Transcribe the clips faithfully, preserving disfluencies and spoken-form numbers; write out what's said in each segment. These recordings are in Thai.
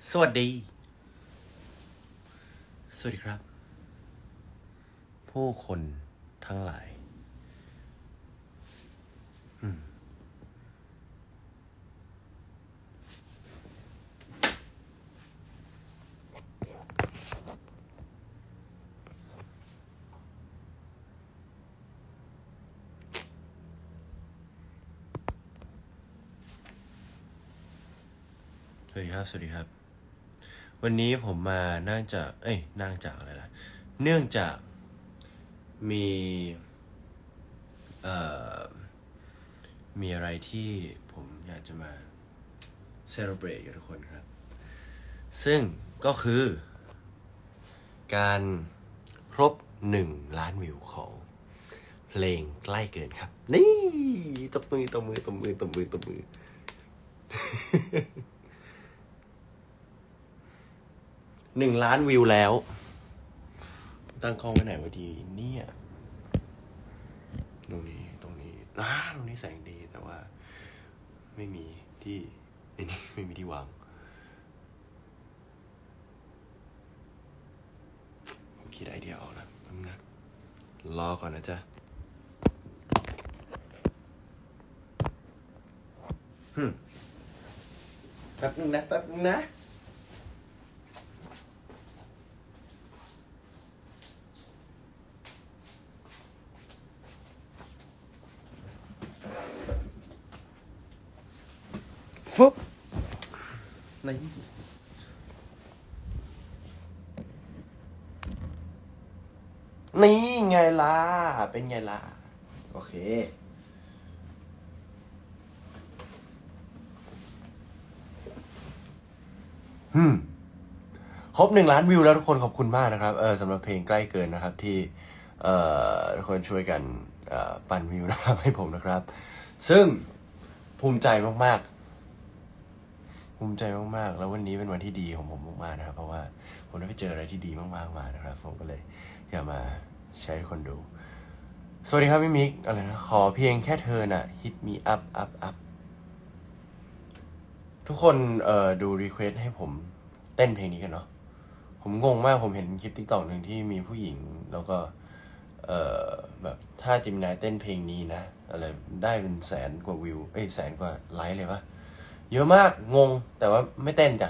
สวัสดีสวัสดีครับผู้คนทั้งหลายอืมสวัสดีครับสวัสดีครับวันนี้ผมมานั่งจากเอ้ยนั่งจากอะไรล่ะเนื่องจากมีเอ่อมีอะไรที่ผมอยากจะมา celebrate กับทุกคนครับซึ่งก็คือการครบหนึ่งล้านวิวของเพลงใกล้เกินครับนี่ตบมือตบมือตบมือตบมือตบมือ หนึ่งล้านวิวแล้วตั้งกล้องไว้ไหนวะดีเนี่ยตรงนี้ตรงนี้อ่าตรงนี้แสงดีแต่ว่าไม่มีที่ไอ้นี่ไม่มีที่วางผมคิดไอเดียออกแล้วนะรอก่อนนะจ๊ะฮึแป๊บนึงนะแป๊บนึงนะฟึบนี่นี่ไงล่ะเป็นไงล่ะโอเคอืมครบหนึ่งล้านวิวแล้วทุกคนขอบคุณมากนะครับเออสำหรับเพลงใกล้เกินนะครับที่เอ่อทุกคนช่วยกันเอ่อปั่นวิวนะครับให้ผมนะครับซึ่งภูมิใจมากๆภูมิใจมากๆแล้ววันนี้เป็นวันที่ดีของผมมากๆนะครับเพราะว่าผมได้ไปเจออะไรที่ดีมากๆมานะครับผมก็เลยอยากมาแชร์ให้คนดูสวัสดีครับพี่มิกอะไรนะขอเพียงแค่เธอน่ะ hit me up up up ทุกคนเอ่อดูรีเควสให้ผมเต้นเพลงนี้กันเนาะผมงงมากผมเห็นคลิป TikTok หนึ่งที่มีผู้หญิงแล้วก็เอ่อแบบถ้าจิมนายเต้นเพลงนี้นะอะไรได้เป็นแสนกว่าวิวเอ้ยแสนกว่าไลค์เลยปะเยอะมากงงแต่ว่าไม่เต้นจ้ะ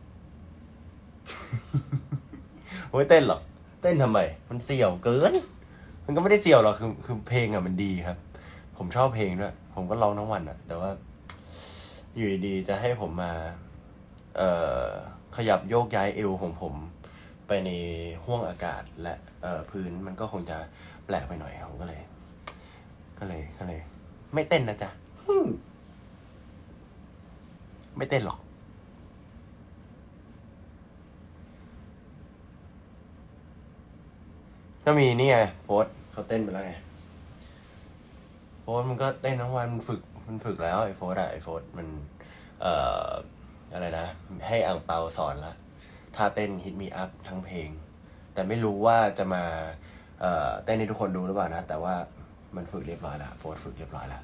ไม่เต้นหรอกเต้นทำไมมันเสี่ยวเกินมันก็ไม่ได้เสี่ยวหรอกคือคือเพลงอ่ะมันดีครับผมชอบเพลงด้วยผมก็ร้องทั้งวันอ่ะแต่ว่าอยู่ดีๆจะให้ผมมาเอ่อขยับโยกย้ายเอวของผมไปในห้วงอากาศและเอ่อพื้นมันก็คงจะแปลกไปหน่อยผมก็เลยก็เลยก็เลยไม่เต้นนะจ๊ะไม่เต้นหรอกก็มีนี่ไงโฟร์ธเขาเต้นไปแล้วไงโฟร์ธมันก็เต้นทั้งวันมันฝึกมันฝึกแล้วไอ้โฟร์ธอะไอ้โฟร์ธมันเอ่ออะไรนะให้อังเปาสอนละท่าเต้น Hit Me Up ทั้งเพลงแต่ไม่รู้ว่าจะมาเอ่อเต้นให้ทุกคนดูหรือเปล่านะแต่ว่ามันฝึกเรียบร้อยแล้วโฟร์ธฝึกเรียบร้อยแล้ว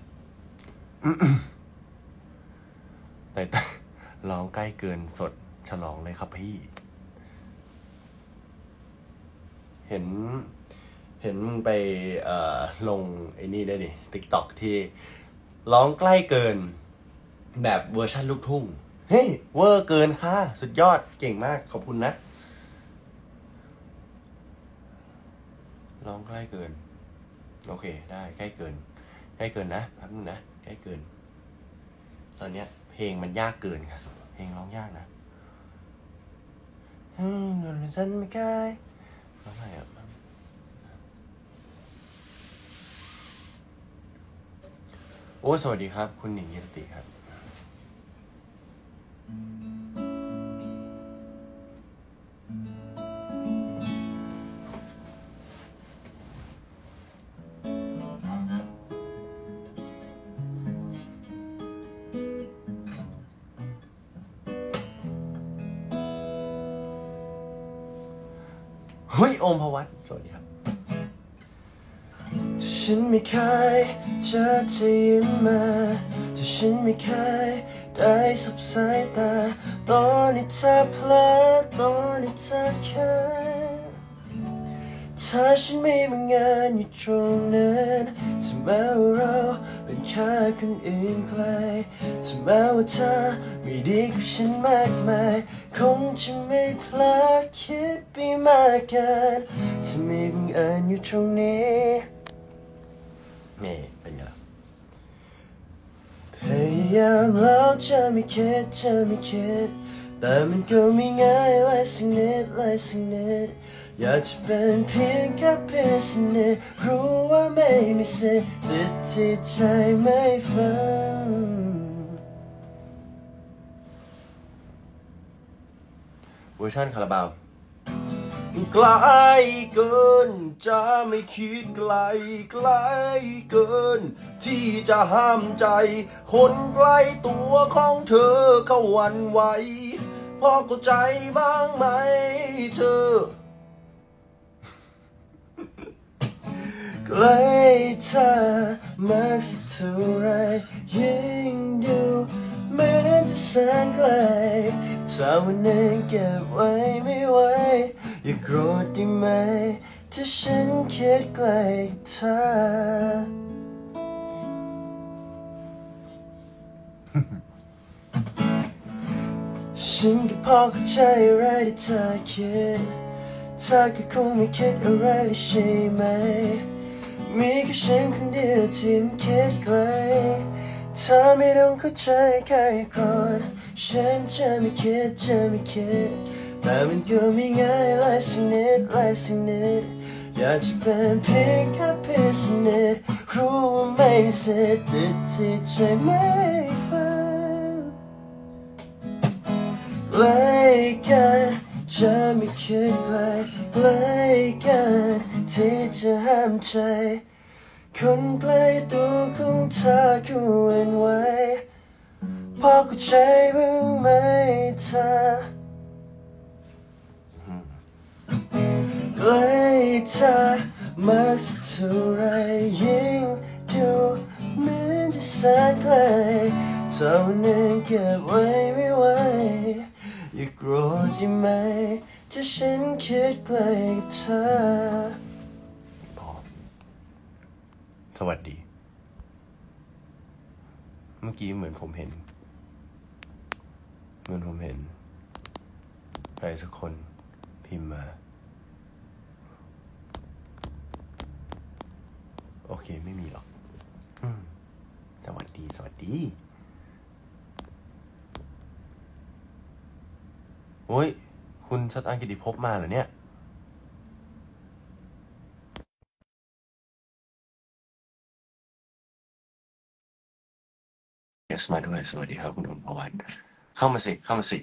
แต่ร้องใกล้เกินสดฉลองเลยครับพี่เห็นเห็นมึงไปเอ่อลงไอ้นี่ได้ดิ TikTok ที่ร้องใกล้เกินแบบเวอร์ชันลูกทุ่งเฮ้ยเวอร์เกินค่ะสุดยอดเก่งมากขอบคุณนะร้องใกล้เกินโอเคได้ใกล้เกินใกล้เกินนะแป๊บนึงนะใกล้เกินตอนเนี้ยเพลงมันยากเกินครับเพลงร้องยากนะอืมฉันไม่เคยร้องไงอ่ะโอ้สวัสดีครับคุณหนิงเยติครับเฮ้ยโอมพวัตสวัสดีครับฉันไม่เคยเจอเธอยิ้มมาถ้าฉันไม่เคยได้สบสายตาตอนที่เธอเพลอตอนที่เธอแค่ถ้าฉันไม่มีงานอยู่ตรงนั้นถึงแม้ว่าเราเป็นแค่คนอื่นไกลถึงแม้ว่าเธอไม่ดีกับฉันมากมายคงจะไม่พลาดคิดไปมากเกินถ้าไม่บังเอิญอยู่ตรงนี้นี่เป็นไงล่ะพยายามแล้วจะไม่คิดจะไม่คิดแต่มันก็ไม่ง่ายเลยสักนิดเลยสักนิดอยากจะเป็นเพียงแค่เพื่อนสนิทรู้ว่าไม่มีสิทธิ์ติดที่ใจไม่ฟังเวอร์ชันคาราบาวไกลเกินจะไม่คิดไกลไกลเกินที่จะห้ามใจคนใกล้ตัวของเธอเขาหวั่นไหวพอเข้าใจบ้างไหมเธอใกล้เธอมากสักเท่าไรยิ่งดูเหมือนจะแสนไกลถ้าวันหนึ่งเก็บไว้ไม่ไหวอย่าโกรธได้ไหมถ้าฉันคิดไกลเธอฉันก็พอเข้าใจอะไรที่เธอคิดเธอก็คงไม่คิดอะไรเลยใช่ไหมมีแค่ฉันคนเดียวที่มันคิดไกลเธอไม่ต้องเข้าใจแค่โกรธฉันจะไม่คิดจะไม่คิดแต่มันก็ไม่ง่ายเลยสักนิดเลยสักนิดอยากจะเป็นเพียงแค่เพื่อนสนิทรู้ว่าไม่มีสิทธิ์ติดที่ใจไม่ฟังใกล้กันจะไม่คิดไกลใกล้กันที่จะห้ามใจคนใกล้ตัวของเธอควรไว้พอเข้าใจบ้างไหมเธอใกล้เธอมากสักเท่าไรยิ่งดูเหมือนจะแสนไกลเท่านั้นเก็บไว้ไม่ไหวอย่าโกรธได้ไหมถ้าฉันคิดไกลกับเธอพอสวัสดีเมื่อกี้เหมือนผมเห็นเหมือนผมเห็นใครสักคนพิมพ์มาโอเคไม่มีหรอกสวัสดีสวัสดีโอ้ยคุณสตางค์กิติภพมาเหรอเนี่ยเอสมาด้วยสวัสดีครับคุณอมพวันเข้ามาสิเข้ามาสิ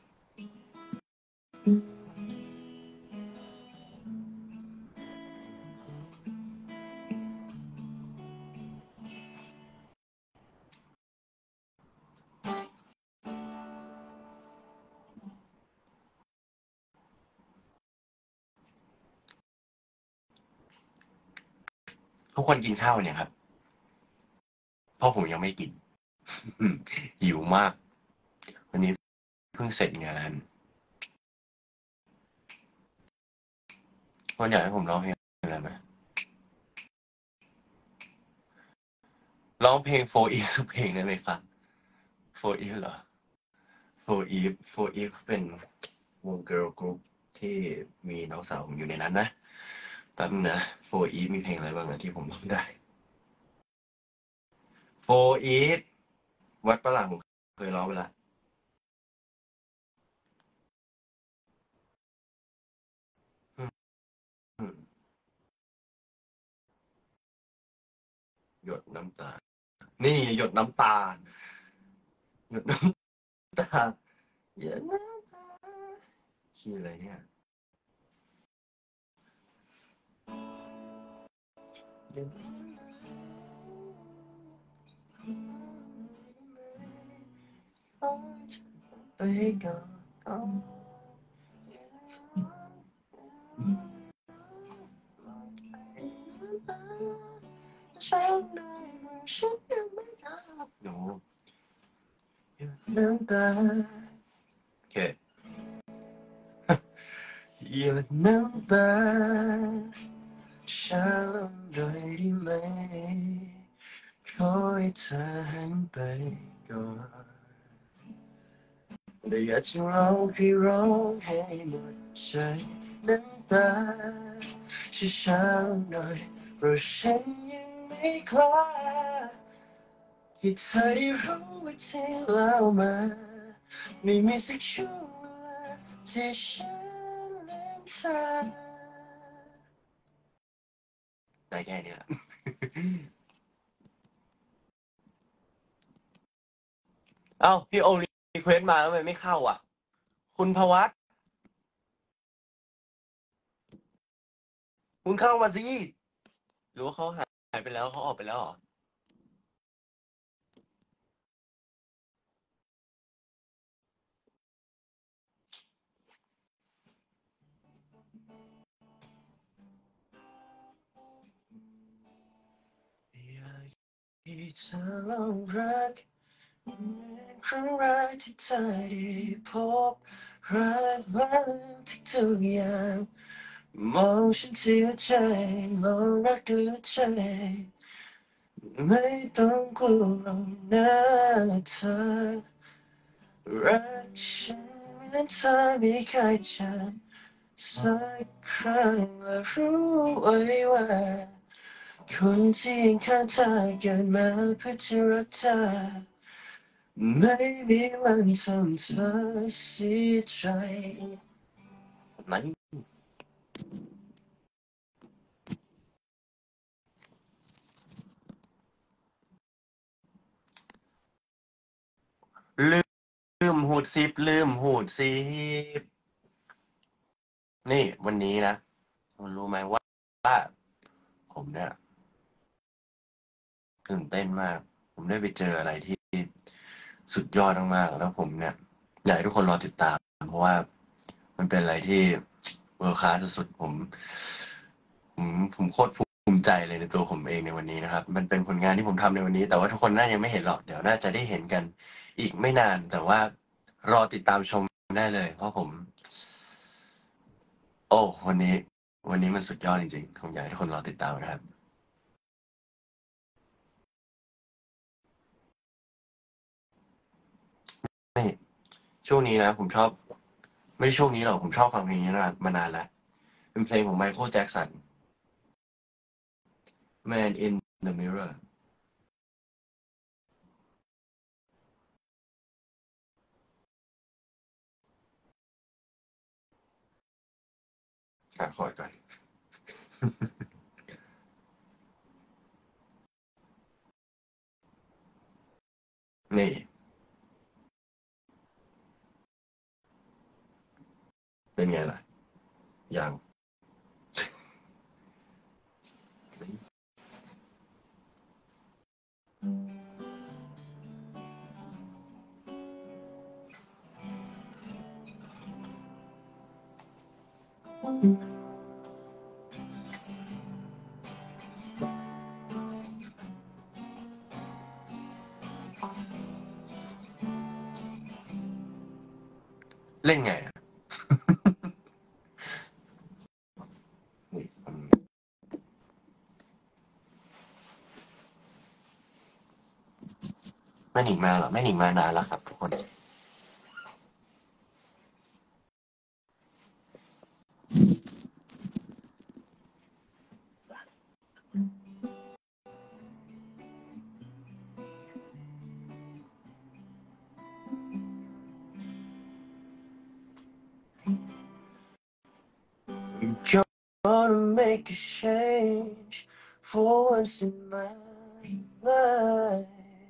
ทุกคนกินข้าวเนี่ยครับเพราะผมยังไม่กินหิวมากวันนี้เพิ่งเสร็จงานคนอยากให้ผมร้องเพลงอะไรไหมร้องเพลงโฟอีฟสักเพลงได้ไหมครับโฟอีฟเหรอโฟอีฟโฟอีฟเป็นวงเกิร์ลกรุ๊ปที่มีน้องสาวผมอยู่ในนั้นนะแป๊บนึงนะโฟอีฟมีเพลงอะไรบ้างนะที่ผมร้องได้โฟอีฟวัดประหลาดผมเคยร้องไปละหยดน้ำตานี่หยดน้ำตาหยดน้ำตาหยดน้ำตาคีย์อะไรเนี่ยไปก่อนฉันได้ฉันยังไม่ทำหนูน้ำตาโอเคหยดน้ำตาช้าลงหน่อยได้ไหมขอให้เธอหันไปก่อนแต่อยากจะร้องให้ร้องให้หมดใจน้ำตาช้าๆลงหน่อยเพราะฉันยังไม่กล้าที่เธอได้รู้ว่าที่แล้วมาไม่มีสักช่วงเวลาที่ฉันลืมเธอได้แค่นี้แหละ เอ้าพี่โอรีเควสมาแล้วทำไมไม่เข้าอ่ะ คุณพวัตคุณเข้ามาสิหรือว่าเขาหายไปแล้วเขาออกไปแล้วเหรอ อยากให้เธอลองรักเหมือนครั้งแรกที่เธอได้พบรักแล้วทุกๆอย่างมองฉันที่หัวใจลองรักด้วยใจไม่ต้องกลัวหรอกนะเธอรักฉันเหมือนเธอไม่เคยเจอสักครั้งและรู้ไว้ว่าคนที่ยังข้างเธอเกิดมาเพื่อจะรักเธอไม่มีวันทำเธอเสียใจไหนลืมหูดซิปลืมหูดซิปนี่วันนี้นะคุณรู้ไหมว่าว่าผมเนี่ยตื่นเต้นมากผมได้ไปเจออะไรที่สุดยอดมากๆแล้วผมเนี่ยอยากให้ทุกคนรอติดตามเพราะว่ามันเป็นอะไรที่เวิร์คคลาสสุดๆผมผมผมโคตรภูมิใจเลยในตัวผมเองในวันนี้นะครับมันเป็นผลงานที่ผมทำในวันนี้แต่ว่าทุกคนน่ายังไม่เห็นหรอกเดี๋ยวน่าจะได้เห็นกันอีกไม่นานแต่ว่ารอติดตามชมได้เลยเพราะผมโอ้วันนี้วันนี้มันสุดยอดจริงๆผมอยากให้ทุกคนรอติดตามนะครับนี่ช่วงนี้นะผมชอบไม่ใช่ช่วงนี้หรอกผมชอบฟังเพลงนี้นานมานานแล้วเป็นเพลงของไมเคิลแจ็คสัน Man in the Mirror หาคอร์ดก่อนนี่เป็นไงล่ะยังเล่นไงอะนี่อืมแม่หนิงมาเหรอแม่หนิงมานานแล้วครับทุกคน Gonna make a change for once in my life.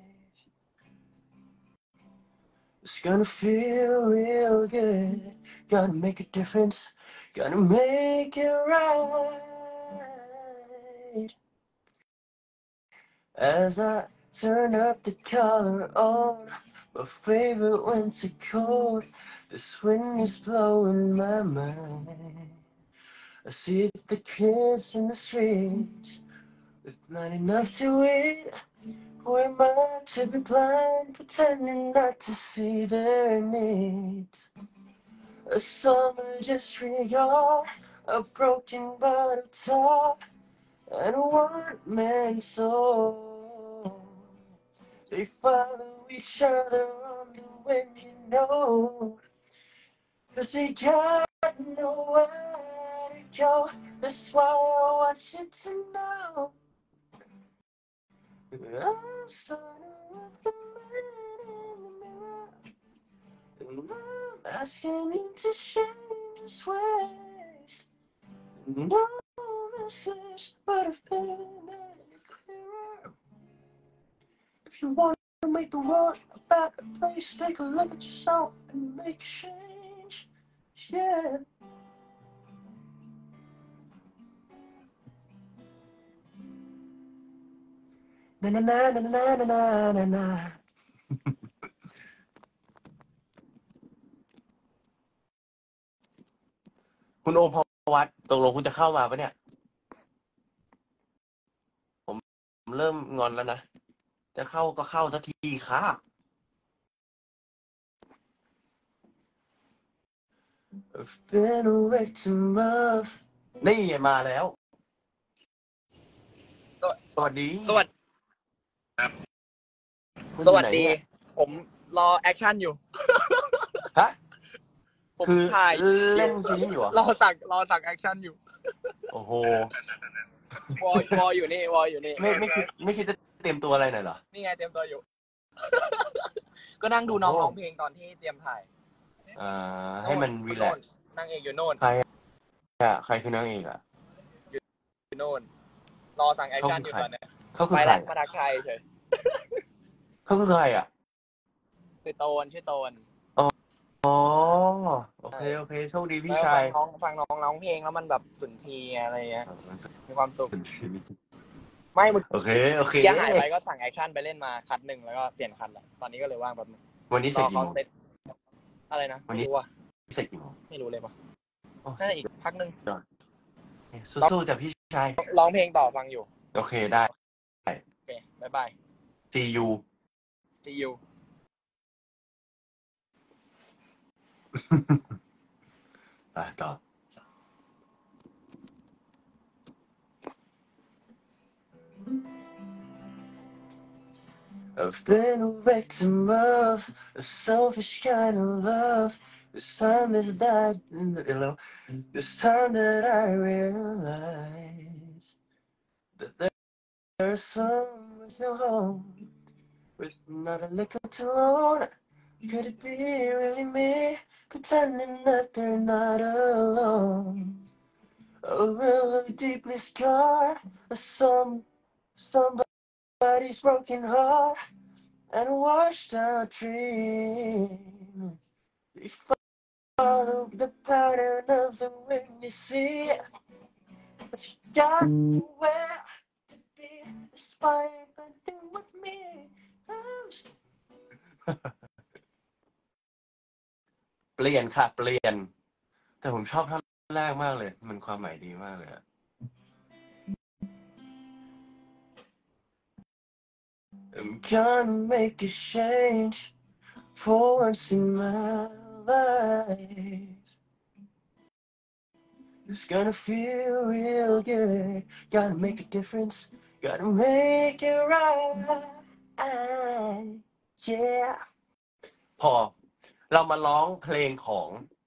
It's gonna feel real good. Gonna make a difference. Gonna make it right. As I turn up the collar on my favorite winter coat, this wind is blowing my mind. I see the kids in the streets with not enough to eat, Who am I to be blind, pretending not to see their needs? A summer just recall, a broken bottle top, and a one-man soul. They follow each other on the wind, you know, 'cause they got nowhere to go. That's why I want you to know I'm starting with the man in the mirror, and I'm asking him to change his ways. No message, but I've been it clearer. If you want to make the world a better place, take a look at yourself and make a change. Yeah. Na na na na na na na na naคุณโอมพวัตตกลงคุณจะเข้ามาปะเนี่ยผมเริ่มงอนแล้วนะจะเข้าก็เข้าสักทีค่ะ I've been away too much นี่มาแล้ว สวัสดีสวัสดีคุณสอยู่วัสไหนดีเนี่ยผมรอแอคชั่นอยู่ฮะผมคือถ่ายอเล่นยู่ซีรีส์อยู่เหรอรอสั่งรอสั่งแอคชั่นอยู่โอ้โหวอวออยู่นี่วออยู่นี่ไม่ไม่คิดไม่คิดจะเตรียมตัวอะไรหน่อยเหรอนี่ไงเตรียมตัวอยู่ ก็นั่งดูน้องโอ้โหร้องเพลงตอนที่เตรียมถ่ายอ่าให้มันโรีแลกซ์นางเอกอยู่โน่นใครอะใครคือนางเอกอะอยู่โน่นรอสั่งแอคชั่นอยู่ตอนเนี้ยเขาคือไปใครแล้วมาทักทายเฉยเขาคือใครอะคือโตนชื่อโตนอ๋อโอเคโอเคโชคดีพี่แล้วชาฟัยงน้องฟังน้องร้องเพลงแล้วมันแบบสุนทรีย์อะไรเงี้ยมีความสุขไม่เมื่อโอเคโอเคกี้หายไปก็สั่งแอคชั่นไปเล่นมาคัดหนึ่งแล้วก็เปลี่ยนคัดแล้วตอนนี้ก็เลยว่างแบบนึงวันนี้รเสร็จอกี่เขาโมงเซตอะไรนะวันไม่นี้รู้ว่ะเสร็จกี่โมงไม่รู้เลยป่ะโอ้น่าจะอีกพักหนึ่งสู้ๆจากพี่ชายร้องเพลงต่อฟังอยู่โอเคได้โอเคบายบาย see you see you ไปต่อ I've been away to love, a selfish kind of love. This time is that, this time that I realize that there- there's some with no home, with not a liquor to loan. Could it be really me, pretending that they're not alone? A really deeply scarred, some somebody's broken heart. And a washed out dream. They follow the pattern of the wind you see. But you got nowhere to be, despite nothing with me. เปลี่ยนค่ะเปลี่ยน แต่ผมชอบท่อนแรกมากเลย มันความหมายดีมากเลยอะ I'm gonna make a change for once in my life. It's gonna feel real good. Gotta make a difference. Gotta make it right. Yeah. พอเรามาร้องเพลงของ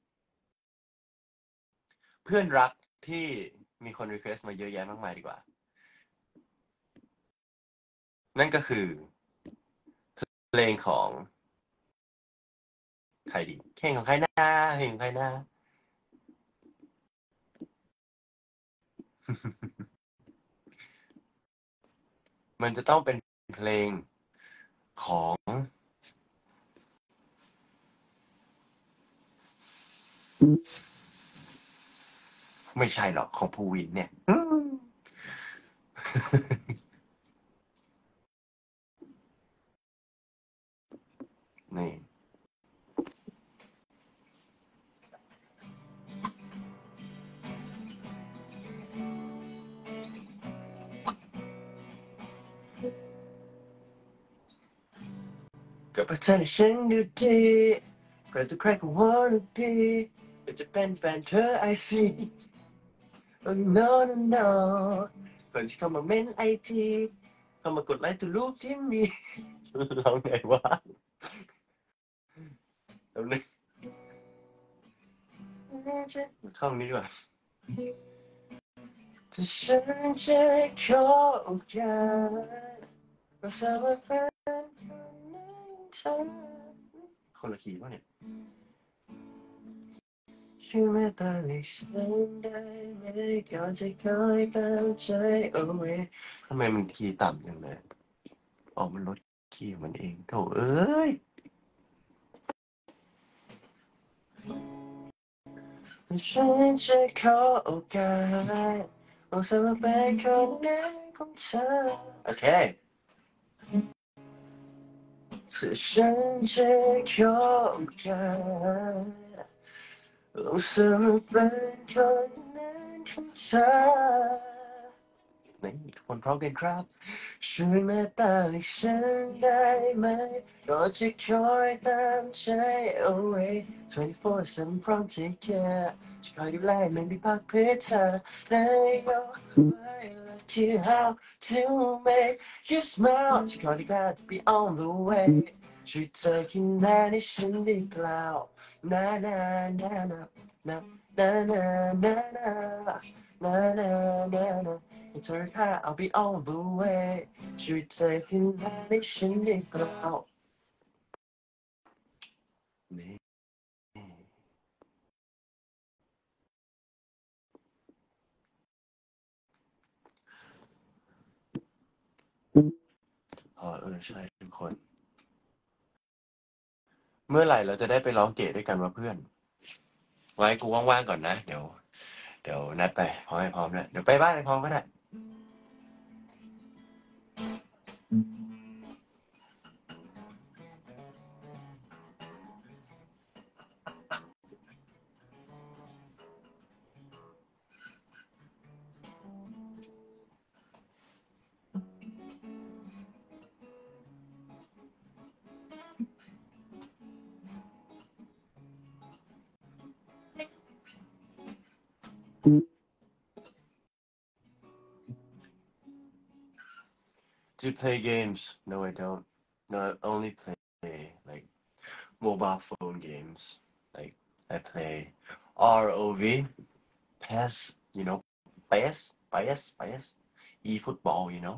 เพื่อนรักที่มีคนรีเควสต์มาเยอะแยะมากมายดีกว่า นั่นก็คือเพลงของใครดีเพลงของใครนะเพลงของใครนะมันจะต้องเป็นเพลงของไม่ใช่หรอกของภูวินเนี่ยนี่ก็เพราะเธอให้ฉันดูดีใครตัวใครก็ wanna be อยากจะเป็นแฟนเธอ I see oh no no no คนที่เข้ามาเม้นไอจีเข้ามากดไลค์ตัวรูปที่มีเราไงวะเราเนี่ยเข้านี้ดีกว่าถ้าฉันจะขอโอกาสก็สามารถเป็นคนในเธอคนละคีย์ป่ะเนี่ยช่วยเมตตาให้ฉันได้ไหมก่อนจะคอยตามใจเอาไว้ทำไมมันคีย์ต่ำจังเลยออกมันลดคีย์มันเองโถเอ้ยฉันจะขอโอกาสเอาสำหรับเป็นคนนั้นของเธอโอเคถ้าฉันจะขอโอกาสเอาสำหรับเป็นคนนั้นของเธอนี่ทุกคนพร้อมกันครับช่วยเมตตาให้ฉันได้ไหมก็จะคอยตามใจเอาไว้ยี่สิบสี่ ฉันพร้อมจะแค่จะคอยดูแลไม่มีพักเพื่อเธอในยกไว้และคิด how to make you smile จะคอยดีกว่าจะ be on the way ช่วยเธอคิดนานให้ฉันได้กล่าวนานานานานานานานานานานานานา It's her car, I'll be on the way ช่วยเธอขึ้นมาให้ฉันได้กล่าวนี่อ๋อเออใช่ทุกคนเมื่อไหร่เราจะได้ไปร้องเกะด้วยกันวะเพื่อนไว้กูว่างๆก่อนนะเดี๋ยวเดี๋ยวนัดไปพร้อมให้พร้อมนะเดี๋ยวไปบ้านให้พร้อมก็ได้Do you play games? No, I don't. No, I only play like mobile phone games. Like I play R O V, P E S, you know, P E S, P E S, P E S, e-football, you know.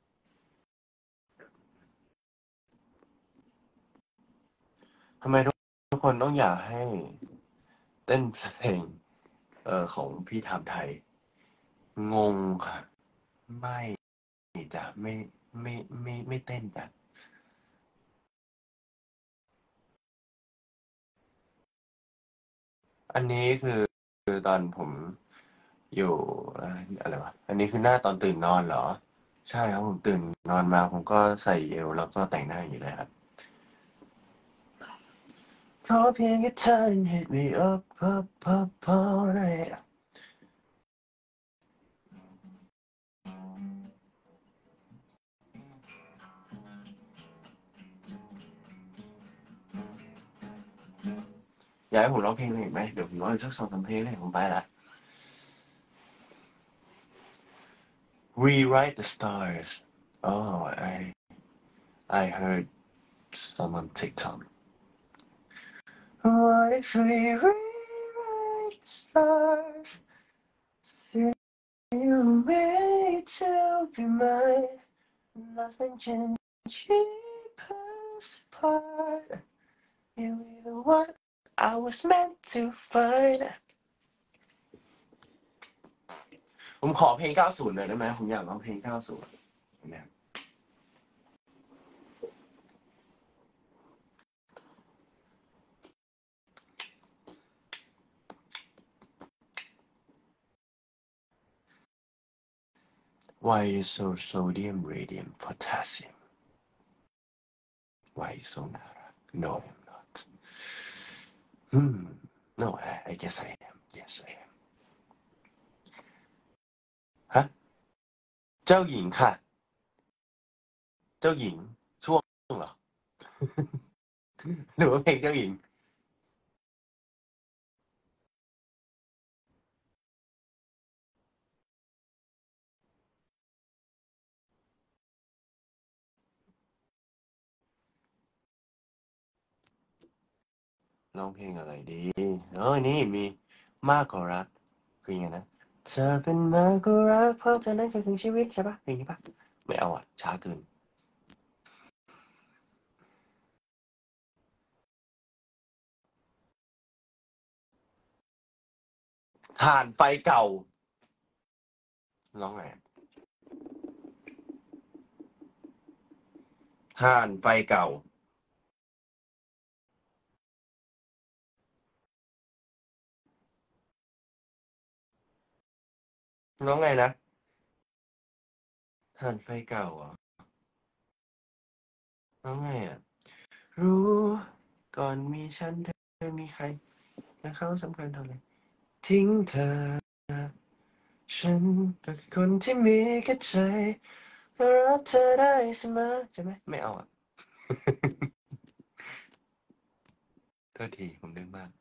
ทำไมทุกคนต้องอยากให้เต้นเพลงเอ่อของพี่ถามไทยงงค่ะไม่จ้ะไม่ไม่ไม่ไม่เต้นจ้ะอันนี้คือคือตอนผมอยู่อะไรวะอันนี้คือหน้าตอนตื่นนอนเหรอใช่ครับผมตื่นนอนมาผมก็ใส่เอวแล้วก็แต่งหน้าอย่างนี้เลยครับขอเพียงแค่เธอ hit me up up up all night อยากให้ผมร้องเพลงอะไรอีกไหมเดี๋ยวผมร้องอีกสักสองสามเพลงเลยผมไปละ Rewrite the stars oh I I heard some on TikTok What if we rewrite the stars say you made to be mine nothing can keep us apart you were the one I was meant to find ผมขอเพลงเก้าสิบหน่อยได้ไหมผมอยากร้องเพลงเก้าสิบนะ Why is so sodium radium potassium Why is so น่ารัก No I'm not Hmm No I, I guess I am Yes I am ฮะเจ้าหญิงค่ะเจ้าหญิงช่วงเหรอหรือว่าเพลงเจ้าหญิงร้องเพลงอะไรดีเออนี่มีมากกว่ารักคือยังไงนะเธอเป็นมากกว่ารักเพราะเธอนั้นคือชีวิตใช่ปะเพลงนี้ปะไม่เอาอ่ะช้าเกินถ่านไฟเก่าร้องไงถ่านไฟเก่าร้องไงนะถ่านไฟเก่าอ่ะร้องไงอ่ะรู้ก่อนมีฉันเธอมีใครและเขาสำคัญเท่าไหร่ทิ้งเธอฉันก็คือคนที่มีแค่ใจและรักเธอได้เสมอใช่ไหมไม่เอาอ่ะ โทษทีผมดื้อมาก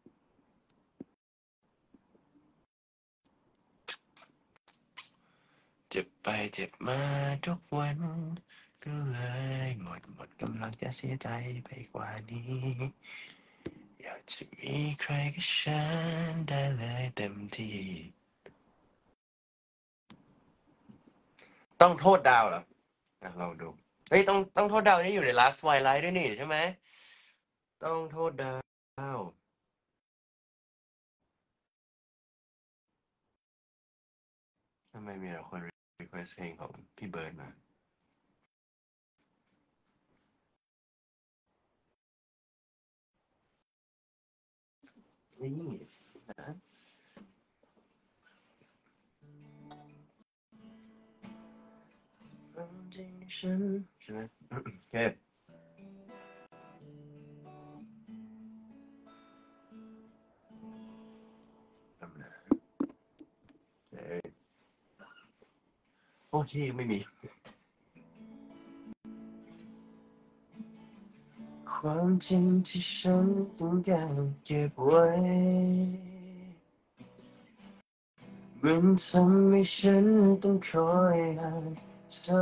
เจ็บไปเจ็บมาทุกวันก็เลยหมดหมดกำลังจะเสียใจไปกว่านี้อยากจะมีใครกับฉันได้เลยเต็มที่ต้องโทษดาวเหรออ่ะลองดูเฮ้ยต้องต้องโทษดาวนี่อยู่ใน Last Twilight ด้วยนี่ใช่ไหมต้องโทษดาวทำไมมีแต่คน request เพลงของพี่เบิร์ดมานี่นะจริงฉันใช่ไหมโอเคทำนะเอ้ยโอ้ที่ไม่มี ความจริงที่ฉันต้องการเก็บไว้มันทำให้ฉันต้องคอยห่างเธอ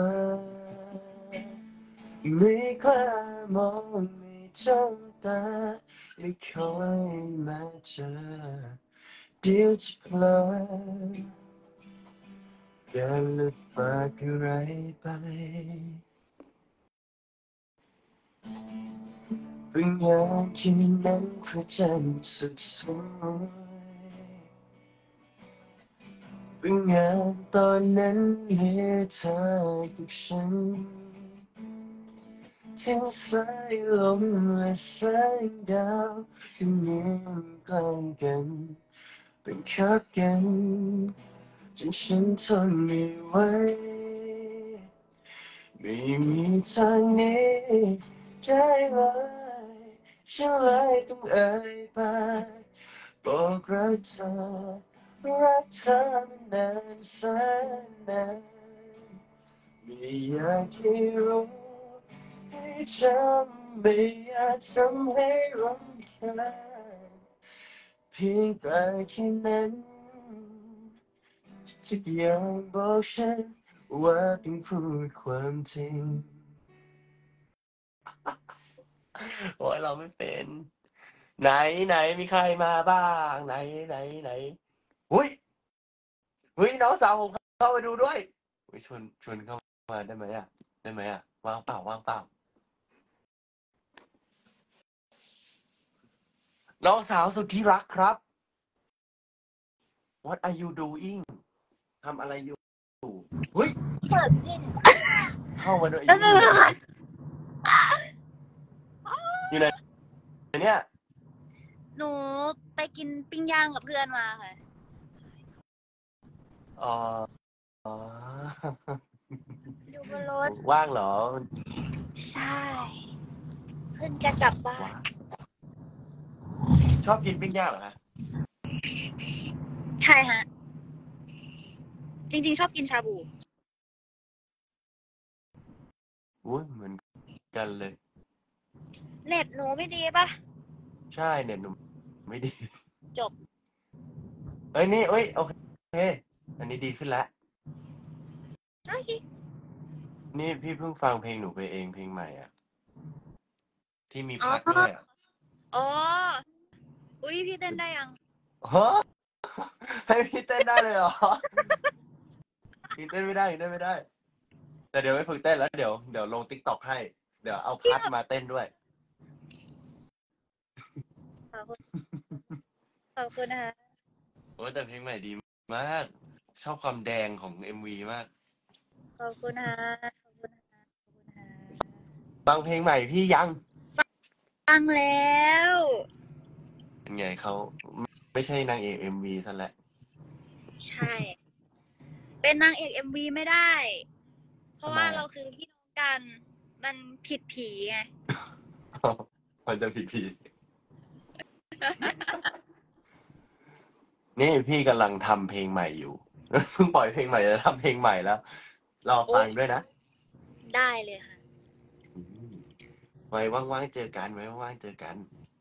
ไม่กล้ามองไม่จ้องตาและคอยมาเจอเดี๋ยวจะเพลออย่าหลุดปากอะไรไปบางอย่างคืนนั้นพระจันทร์สุดสวยบางงานตอนนั้นเหลือเธอกับฉันทิ้งสายลมและแสงดาวที่เนียนใกล้กันเป็นคับกันจนฉันทนไม่ไหวไม่มีทางนี้ได้เลยฉันเลยต้องเอ่ยปากบอกรักเธอรักเธอมานานแสนนานไม่อยากให้รู้ให้จำไม่อยากทำให้รำคาญเพียงแต่แค่นั้นทุกอย่างบอกฉันว่าต้องพูดความจริงโอ้ยเราไม่เป็นไหนไหนมีใครมาบ้างไหนไหนไหนหุ้ยเฮ้ยน้องสาวผมเข้าไปดูด้วยอุ้ยชวนชวนเข้ามาได้ไหมอ่ะได้ไหมอ่ะว่างเปล่าว่างเปล่าน้องสาวสุดที่รักครับ What are you doing ทำอะไรอยู่เฮ้ยเปิดยิ่งเข้ามาด้วยแล้วอยู่นึงไหนอยู่ไหนเนี่ยหนูไปกินปิ้งย่างกับเพื่อนมาค่ะอ๋ออ๋ออยู่บนรถว่างเหรอใช่ เพิ่งจะกลับบ้าว้าน ชอบกินปิ้งย่างเหรอคะใช่ฮะ จริงๆชอบกินชาบูอุ้ยเหมือนกันเลยเน็ตหนูไม่ดีปะใช่เน็ตหนูไม่ดีจบเอ้ยนี่เอ้ยโอเคอันนี้ดีขึ้นแล้วโอเคนี่พี่เพิ่งฟังเพลงหนูไปเองเพลงใหม่อ่ะ ที่มีอ๋อพัดด้วยอ่ะอ๋อ อุ้ยพี่เต้นได้ยังฮะให้พี่เต้นได้เลยเหรอ พี่เต้นไม่ได้พี่เต้นไม่ได้ แต่เดี๋ยวไปฝึกเต้นแล้วเดี๋ยวเดี๋ยวลงติ๊กต็อกให้ เดี๋ยวเอาพัดมาเต้นด้วยขอบคุณขอบคุณนะคะโอ้ยแต่เพลงใหม่ดีมาก ชอบความแดงของเอ็มวีมากขอบคุณนะคะขอบคุณนะคะขอบคุณนะคะฟังเพลงใหม่พี่ยังฟังแล้วเป็นไงเขาไม่ใช่นางเอกเอ็มวีซะแล้วใช่ เป็นนางเอกเอ็มวีไม่ได้ เพราะทำไมว่าอะเราคือพี่น้องกัน มันผิดผีไงมันจะผิดผีนี่พี่กำลังทำเพลงใหม่อยู่ เพิ่งปล่อยเพลงใหม่จะทำเพลงใหม่แล้ว รอฟังด้วยนะได้เลยค่ะอืมไว้ว่างๆเจอกันไว้ว่างๆเจอกัน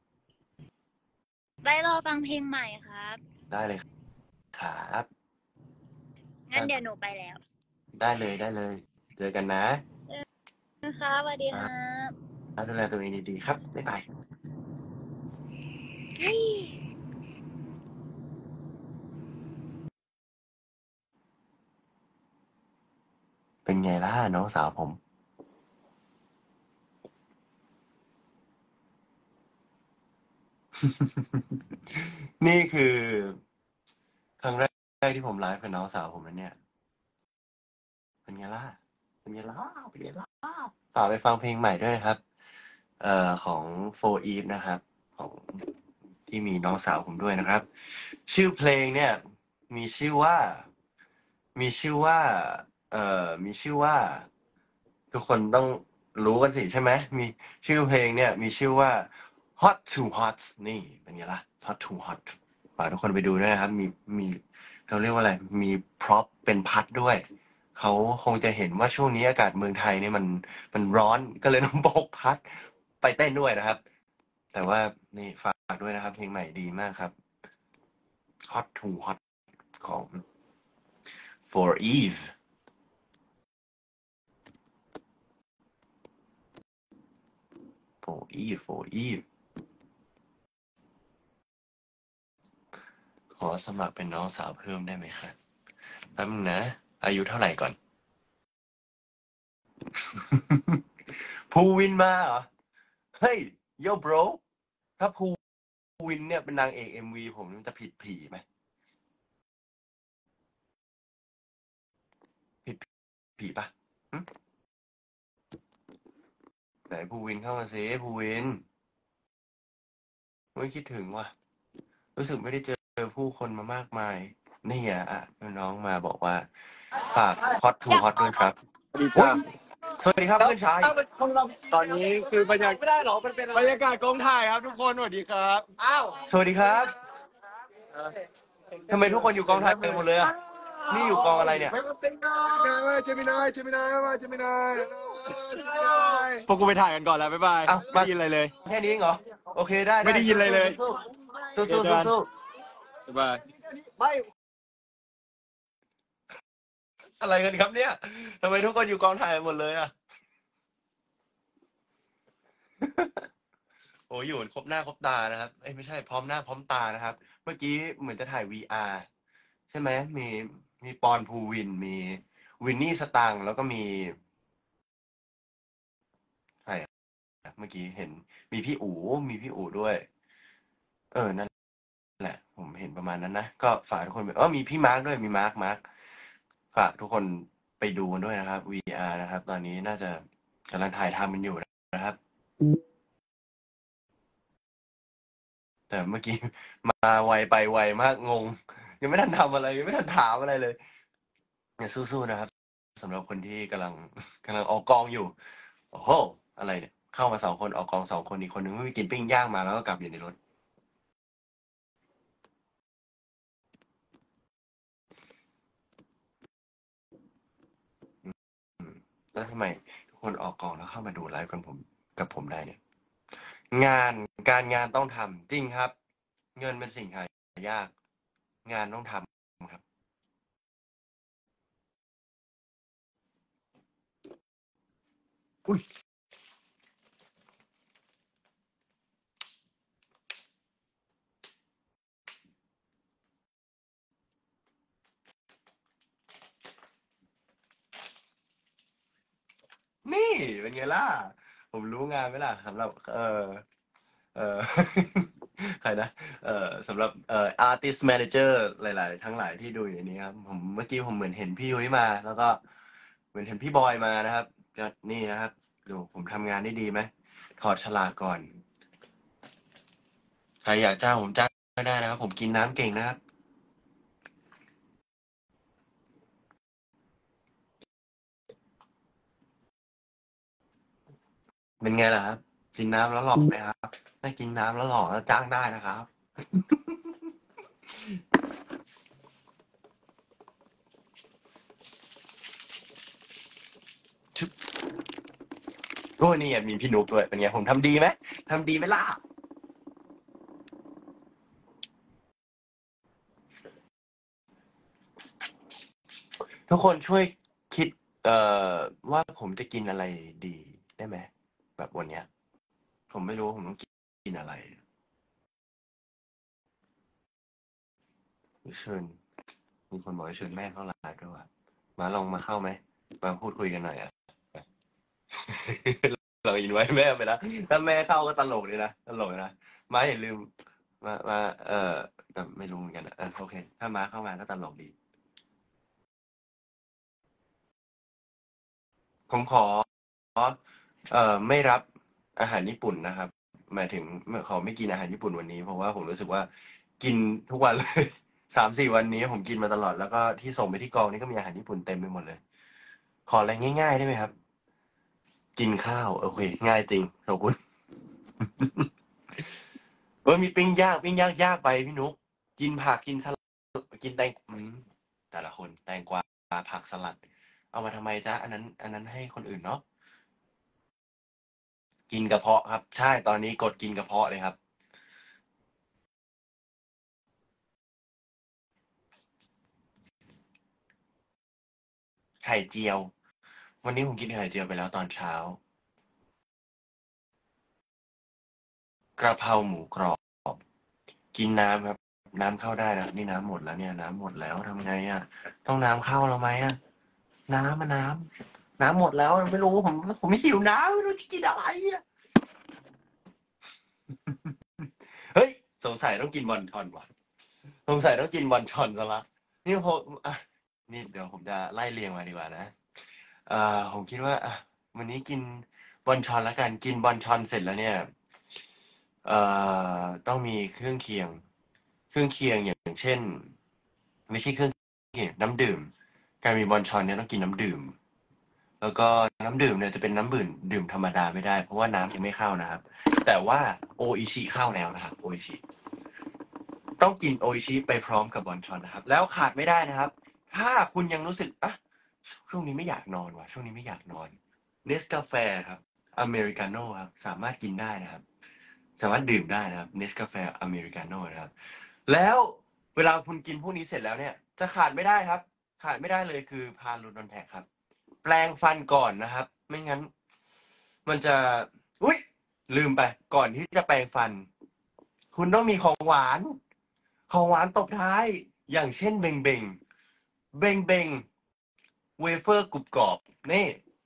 ไปรอฟังเพลงใหม่ครับได้เลยครับงั้นเดี๋ยวหนูไปแล้วได้เลยได้เลย เจอกันนะนะคะสวัสดีครับดูแลตัวเองดีๆครับบ๊ายบายเฮ้ยเป็นไงล่ะน้องสาวผม นี่คือครั้งแรกที่ผมไลฟ์กับน้องสาวผมนะเนี่ย เป็นไงล่ะ เป็นไงล่ะ เป็นไงล่ะ ฝากไปฟังเพลงใหม่ด้วยนะครับ เอ่อของโฟร์ Eve นะครับ ของที่มีน้องสาวผมด้วยนะครับ ชื่อเพลงเนี่ย มีชื่อว่า มีชื่อว่า เอ่อ มีชื่อว่า ทุกคนต้องรู้กันสิใช่ไหม มีชื่อเพลงเนี่ย มีชื่อว่า Hot to Hot นี่เป็นไงล่ะ Hot to Hot ฝากทุกคนไปดูด้วยนะครับ มีมีเขาเรียกว่าอะไร มีพร็อพเป็นพัดด้วย เขาคงจะเห็นว่าช่วงนี้อากาศเมืองไทยเนี่ยมันมันร้อนก็เลยต้องโบกพัดไปเต้นด้วยนะครับ แต่ว่านี่ฝากด้วยนะครับ เพลงใหม่ดีมากครับ Hot to Hot ของ For Eve For Eve For Eve ขอสมัครเป็นน้องสาวเพิ่มได้ไหมครับแป๊บนึงนะ อายุเท่าไหร่ก่อน ภูวินมาเหรอ เฮ้ยโยโบรถ้าภูวินเนี่ยเป็นนางเอกเอ็มวีผมมันจะผิดผีไหม ผิดผีปะหึไหนภูวินเข้ามาซิภูวินไม่คิดถึงว่ะ รู้สึกไม่ได้เจอผู้คนมามากมาย นี่อ่ะอ่ะน้องมาบอกว่า ฝากฮอตทูฮอตด้วยครับสวัสดีจ้าสวัสดีครับเพื่อนชายตอนนี้คือบรรยากาศไม่ได้หรอมันเป็นบรรยากาศกองถ่ายครับทุกคนสวัสดีครับอ้าวสวัสดีครับทำไมทุกคนอยู่กองถ่ายกันหมดเลยอ่ะ นี่อยู่กองอะไรเนี่ยเจมินายเจมินายมาเจมินายเจมินายพวกกูไปถ่ายกันก่อนแล้วบ๊ายบายเอ้าไม่ได้ยินอะไรเลยแค่นี้เองเหรอ โอเคได้ไม่ได้ยินอะไรเลยสู้สู้สู้สู้บ๊ายบายอะไรกันครับเนี่ยทำไมทุกคนอยู่กองถ่ายหมดเลยอ่ะ โอ้ยอยู่ครบหน้าครบตานะครับเอ้ยไม่ใช่พร้อมหน้าพร้อมตานะครับ เมื่อกี้เหมือนจะถ่าย วี อาร์ ใช่ไหมมีมีปอนภูวิน มีวินนี่สตังค์แล้วก็มีใครอะเมื่อกี้เห็นมีพี่อู๋มีพี่อู๋ด้วย เออนั่นแหละ ผมเห็นประมาณนั้นนะก็ฝากทุกคนไปเออมีพี่มาร์คด้วยมีมาร์คมาร์คฝากทุกคนไปดูกันด้วยนะครับ วี อาร์ นะครับ ตอนนี้น่าจะกำลังถ่ายทำมันอยู่นะครับ แต่เมื่อกี้ มาไวไปไวมากงง ยังไม่ทันทำอะไรยังไม่ทันถามอะไรเลยเนี่ยสู้ๆนะครับสำหรับคนที่กำลังกำลังออกกองอยู่ โอ้โหอะไรเนี่ย เข้ามาสองคนออกกองสองคนอีกคนนึงไม่ไปกินปิ้งย่างมาแล้วก็กลับอยู่ในรถอืมแล้วทำไมทุกคนออกกองแล้วเข้ามาดูไลฟ์กันผมกับผมได้เนี่ยงานการงานต้องทำจริงครับ เงินเป็นสิ่งหายาก งานต้องทำครับ อุ้ยนี่เป็นไงล่ะ ผมรู้งานไหมล่ะสำหรับ เออเออ ใครนะ เออสำหรับเอ่อ artist manager หลาย ๆ ทั้งหลายที่ดูอยู่ในนี้ครับ ผมเมื่อกี้ผมเหมือนเห็นพี่ยุ้ยมา แล้วก็เหมือนเห็นพี่บอยมานะครับก็นี่นะครับ ดูผมทำงานได้ดีไหมถอดฉลากก่อน ใครอยากจ้างผมจ้างได้นะครับ ผมกินน้ำเก่งนะครับ เป็นไงล่ะครับ กินน้ำแล้วหล่อไหมครับถ้ากินน้ำแล้วหล่อแล้วจ้างได้นะครับ ชึบโอ้ยนี่ไงมีพี่นุ๊กด้วยเป็นไงผมทำดีไหมทำดีไหมล่ะ ทุกคนช่วยคิด เอ่อว่าผมจะกินอะไรดีได้ไหมแบบวันเนี้ย ผมไม่รู้ว่าผมต้องกินอะไรเชิญมีคนบอกให้เชิญแม่เข้าไลฟ์ด้วยว่ะมาลองมาเข้าไหมมาพูดคุยกันหน่อยอ่ะ เราอินไว้แม่ไปแล้วถ้าแม่เข้าก็ตลกเลยนะตลกเลยนะมาอย่าลืมมามาเออแต่ไม่รู้เหมือนกันนะเออโอเค ถ้ามาเข้ามาก็ตลกดี ผมขอ เอ่อไม่รับอาหารญี่ปุ่นนะครับ หมายถึงขอไม่กินอาหารญี่ปุ่นวันนี้ เพราะว่าผมรู้สึกว่ากินทุกวันเลย สามสี่วันนี้ผมกินมาตลอดแล้วก็ที่ส่งไปที่กองนี่ก็มีอาหารญี่ปุ่นเต็มไปหมดเลย ขออะไรง่ายๆได้ไหมครับ กินข้าวโอเคง่ายจริงขอบคุณ เออมีปิ้งย่างปิ้งย่างยากไปพี่นุ๊กกินผักกินสลัดกินแตงอืมแต่ละคนแตงกวาผักสลัด เอามาทำไมจ๊ะอันนั้น อันนั้นให้คนอื่นเนาะกินกระเพาะครับ ใช่ตอนนี้กดกินกระเพาะเลยครับ ไข่เจียว วันนี้ผมกินไข่เจียวไปแล้วตอนเช้า กระเพราหมูกรอบ กินน้ำครับ น้ำเข้าได้นะนี่น้ำหมดแล้วเนี่ยน้ำหมดแล้วทำไงอ่ะ ต้องน้ำเข้าแล้วไหมอ่ะ น้ำมาน้ำน้ำหมดแล้วไม่รู้ผมผมไม่หิวน้ำไม่รู้จะกินอะไรอ่ะ เฮ้ยสงสัยต้องกินบอนชอนว่ะสงสัยต้องกินบอนชอนซะละนี่ผมอ่ะนี่เดี๋ยวผมจะไล่เรียงมาดีกว่านะเอ่อผมคิดว่าอ่ะวันนี้กินบอนชอนแล้วกันกินบอนชอนเสร็จแล้วเนี่ยเอ่อต้องมีเครื่องเคียง เครื่องเคียงอย่างเช่น ไม่ใช่เครื่องเคียงน้ำดื่ม การมีบอนชอนเนี่ยต้องกินน้ำดื่ม แล้วก็น้ำดื่มเนี่ยจะเป็นน้ำดื่มดื่มธรรมดาไม่ได้เพราะว่าน้ำยังไม่เข้านะครับ แต่ว่าโออิชิเข้าแล้วนะครับโออิชิต้องกินโออิชิไปพร้อมกับบอนชอนนะครับ แล้วขาดไม่ได้นะครับ ถ้าคุณยังรู้สึกอ่ะช่วงนี้ไม่อยากนอนว่ะช่วงนี้ไม่อยากนอนเนสกาแฟครับอเมริกาโน่ครับสามารถกินได้นะครับ สามารถดื่มได้นะครับเนสกาแฟอเมริกาโน่นะครับ แล้วเวลาคุณกินพวกนี้เสร็จแล้วเนี่ย จะขาดไม่ได้ครับ ขาดไม่ได้เลยคือพาลูดอนแทคครับ แปลงฟันก่อนนะครับ ไม่งั้น มันจะอุ๊ยลืมไปก่อนที่จะแปรงฟัน คุณต้องมีของหวาน ของหวานตบท้าย อย่างเช่นเบงเบงเบงเบงเวเฟอร์กรุบกรอบนี่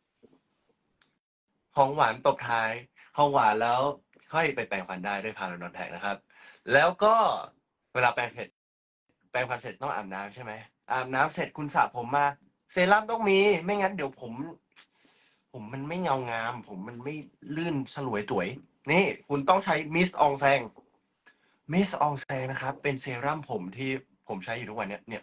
ของหวานตบท้าย ของหวานแล้วค่อยไปแปรงฟันได้ด้วยพาราดอนแทคนะครับ แล้วก็เวลาแปรงเสร็จ แปรงฟันเสร็จต้องอาบน้ำใช่ไหมอาบน้ำเสร็จคุณสระผมมา เซรั่มต้องมี ไม่งั้นเดี๋ยวผม ผมมันไม่เงางาม ผมมันไม่ลื่นฉลวยจ๋วย นี่ คุณต้องใช้มิสอองแซง มิสอองแซงนะครับ เป็นเซรั่มผมที่ผมใช้อยู่ทุกวันเนี้ยเนี่ย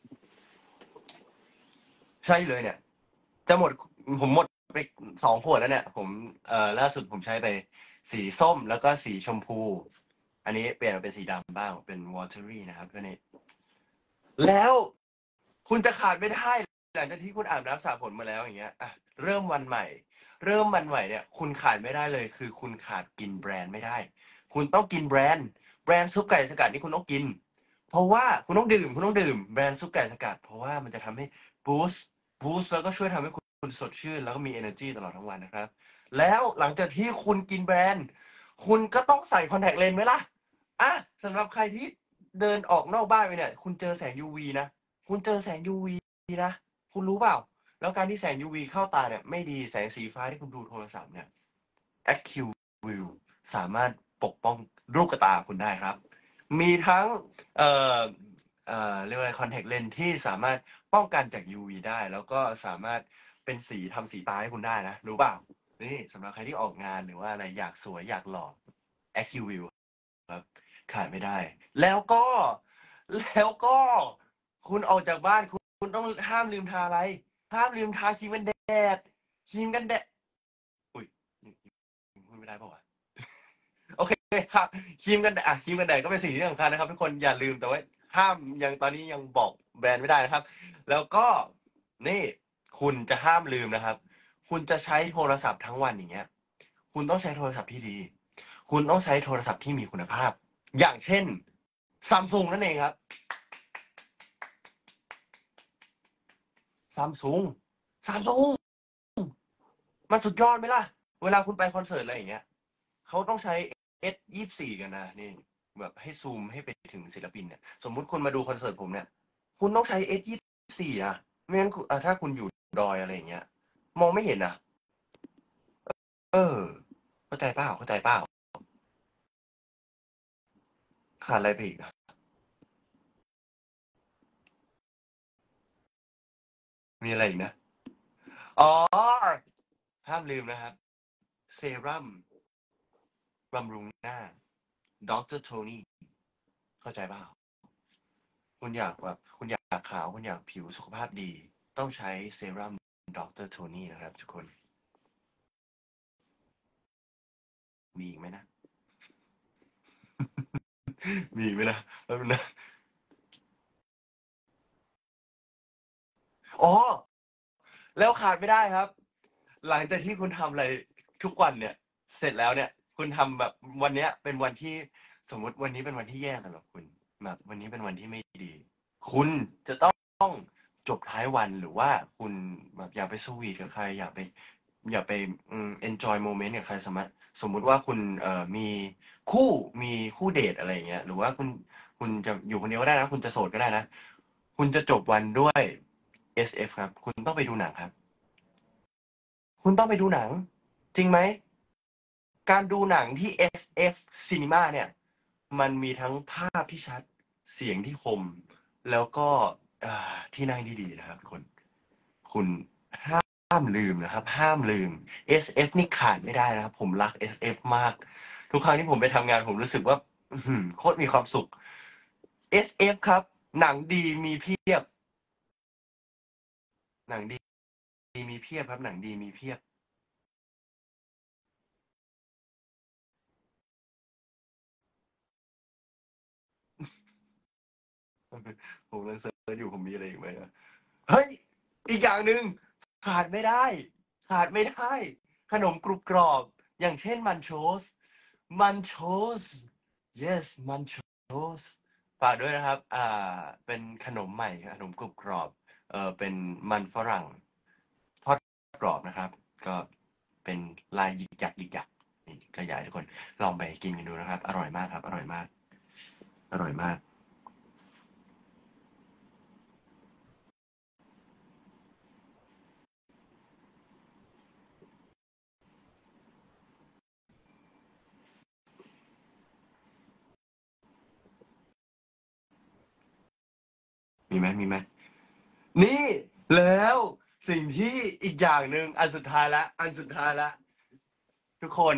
ใช่เลยเนี่ย จะหมดผมหมดไปสองขวดแล้วเนี่ย ผมเอ่อล่าสุดผมใช้ไปสีส้มแล้วก็สีชมพู อันนี้เปลี่ยนมาเป็นสีดำบ้างเป็น watery นะครับก็นี่แล้วคุณจะขาดไม่ได้หลังจากที่คุณอาบน้ำสระผมมาแล้วอย่างเงี้ยอ่ะเริ่มวันใหม่ เริ่มวันใหม่เนี่ย คุณขาดไม่ได้เลย คือคุณขาดกินแบรนด์ไม่ได้ คุณต้องกินแบรนด์แบรนด์ซุปไก่สกัดนี่คุณต้องกิน เพราะว่าคุณต้องดื่ม คุณต้องดื่มแบรนด์ซุปไก่สกัด เพราะว่ามันจะทำให้บูสต์บูสต์แล้วก็ช่วยทำให้คุณสดชื่นแล้วก็มี energy ตลอดทั้งวันนะครับ แล้วหลังจากที่คุณกินแบรนด์ คุณก็ต้องใส่คอนแทคเลนส์ไหมล่ะอ่ะสำหรับใครที่เดินออกนอกบ้านไปเนี่ย คุณเจอแสง ยู วี นะ คุณเจอแสง ยู วี นะ คุณรู้เปล่า แล้วการที่แสง ยู วี เข้าตาเนี่ยไม่ดีแสงสีฟ้าที่คุณดูโทรศัพท์เนี่ย แอค คิว วิว สามารถปกป้องลูกตาคุณได้ครับ มีทั้งเอ่อเอ่อเรียกว่าคอนแทคเลนส์ที่สามารถป้องกันจาก ยู วี ได้ แล้วก็สามารถเป็นสีทำสีตาให้คุณได้นะ รู้เปล่า นี่สำหรับใครที่ออกงานหรือว่าอะไรอยากสวยอยากหล่อ แอค คิว วิว ครับ ขาดไม่ได้ แล้วก็ แล้วก็ คุณออกจากบ้าน คุณคุณต้องห้ามลืมทาอะไร ห้ามลืมทาครีมกันแดดครีมกันแดด อุ๊ยพูดไม่ได้เปล่าวะ โอเคครับครีมกันแดดอ่ะครีมกันแดดก็เป็นสิ่งที่สำคัญนะครับทุกคนอย่าลืมแต่ว่าห้ามยังตอนนี้ยังบอกแบรนด์ไม่ได้นะครับ แล้วก็นี่คุณจะห้ามลืมนะครับ คุณจะใช้โทรศัพท์ทั้งวันอย่างเงี้ย คุณต้องใช้โทรศัพท์ที่ดี คุณต้องใช้โทรศัพท์ที่มีคุณภาพ อย่างเช่น Samsung นั่นเองครับ Samsung Samsung มันสุดยอดไหมล่ะ เวลาคุณไปคอนเสิร์ตอะไรอย่างเงี้ยเขาต้องใช้ เอส ยี่สิบสี่ กันนะนี่แบบให้ซูมให้ไปถึงศิลปินเนี่ย สมมุติคุณมาดูคอนเสิร์ตผมเนี่ย คุณต้องใช้ เอส ยี่สิบสี่ นะไม่งั้นคุณอ่ะถ้าคุณอยู่ดอยอะไรอย่างเงี้ย มองไม่เห็นนะเออ เข้าใจเปล่าเข้าใจเปล่าขาดอะไรไปอีกอะมีอะไรอีกนะ อ๋อ ห้ามลืมนะครับ เซรั่มบำรุงหน้า ด็อกเตอร์ Tony เข้าใจเปล่าคุณอยากแบบคุณอยากขาว คุณอยากผิวสุขภาพดี ต้องใช้เซรั่ม ด็อกเตอร์ Tony นะครับทุกคน มีอีกไหมนะ มีอีกไหมนะแป๊บนึงนะ อ๋อ แล้วขาดไม่ได้ครับ หลังจากที่คุณทำอะไรทุกวันเนี่ย เสร็จแล้วเนี่ย คุณทำแบบวันเนี้ย เป็นวันที่สมมุติวันนี้เป็นวันที่แย่สำหรับคุณแบบวันนี้เป็นวันที่ไม่ดี คุณจะต้องจบท้ายวันหรือว่าคุณแบบอยากไปสวีทกับใคร อยากไป อยากไปอืม enjoy moment กับใครสมมติสมมุติว่าคุณเอ่อมีคู่มีคู่เดทอะไรอย่างเงี้ย หรือว่าคุณคุณจะอยู่คนเดียวก็ได้นะ คุณจะโสดก็ได้นะ คุณจะจบวันด้วย เอส เอฟ ครับ คุณต้องไปดูหนังครับ คุณต้องไปดูหนัง จริงไหม การดูหนังที่ เอส เอฟ Cinema เนี่ย มันมีทั้งภาพที่ชัด เสียงที่คม แล้วก็อ่าที่นั่งที่ดีนะครับทุกคน คุณห้ามลืมนะครับ ห้ามลืม เอส เอฟ นี่ขาดไม่ได้นะครับ ผมรัก เอส เอฟ มาก ทุกครั้งที่ผมไปทำงานผมรู้สึกว่า อื้อฮือโคตรมีความสุข เอส เอฟ ครับ หนังดีมีเพียบ หนังดีมีเพียบครับ หนังดีมีเพียบ ผมกำลังเซิร์ชอยู่ผมมีอะไรอีกไหมอะเฮ้ย อีกอย่างหนึ่งขาดไม่ได้ ขาดไม่ได้ ขนมกรุบกรอบ อย่างเช่นมันโชสมันโชส yes มันโชสฝากด้วยนะครับ อ่า เป็นขนมใหม่ขนมกรุบกรอบ เออเป็นมันฝรั่งทอดกรอบนะครับ ก็เป็นลายหยิกหยักหยิกหยักนี่ก็อยากให้ทุกคนลองไปกินกันดูนะครับ อร่อยมากครับ อร่อยมาก อร่อยมาก มีไหมมีไหมนี่ แล้วสิ่งที่อีกอย่างหนึ่งอันสุดท้ายละอันสุดท้ายละทุกคน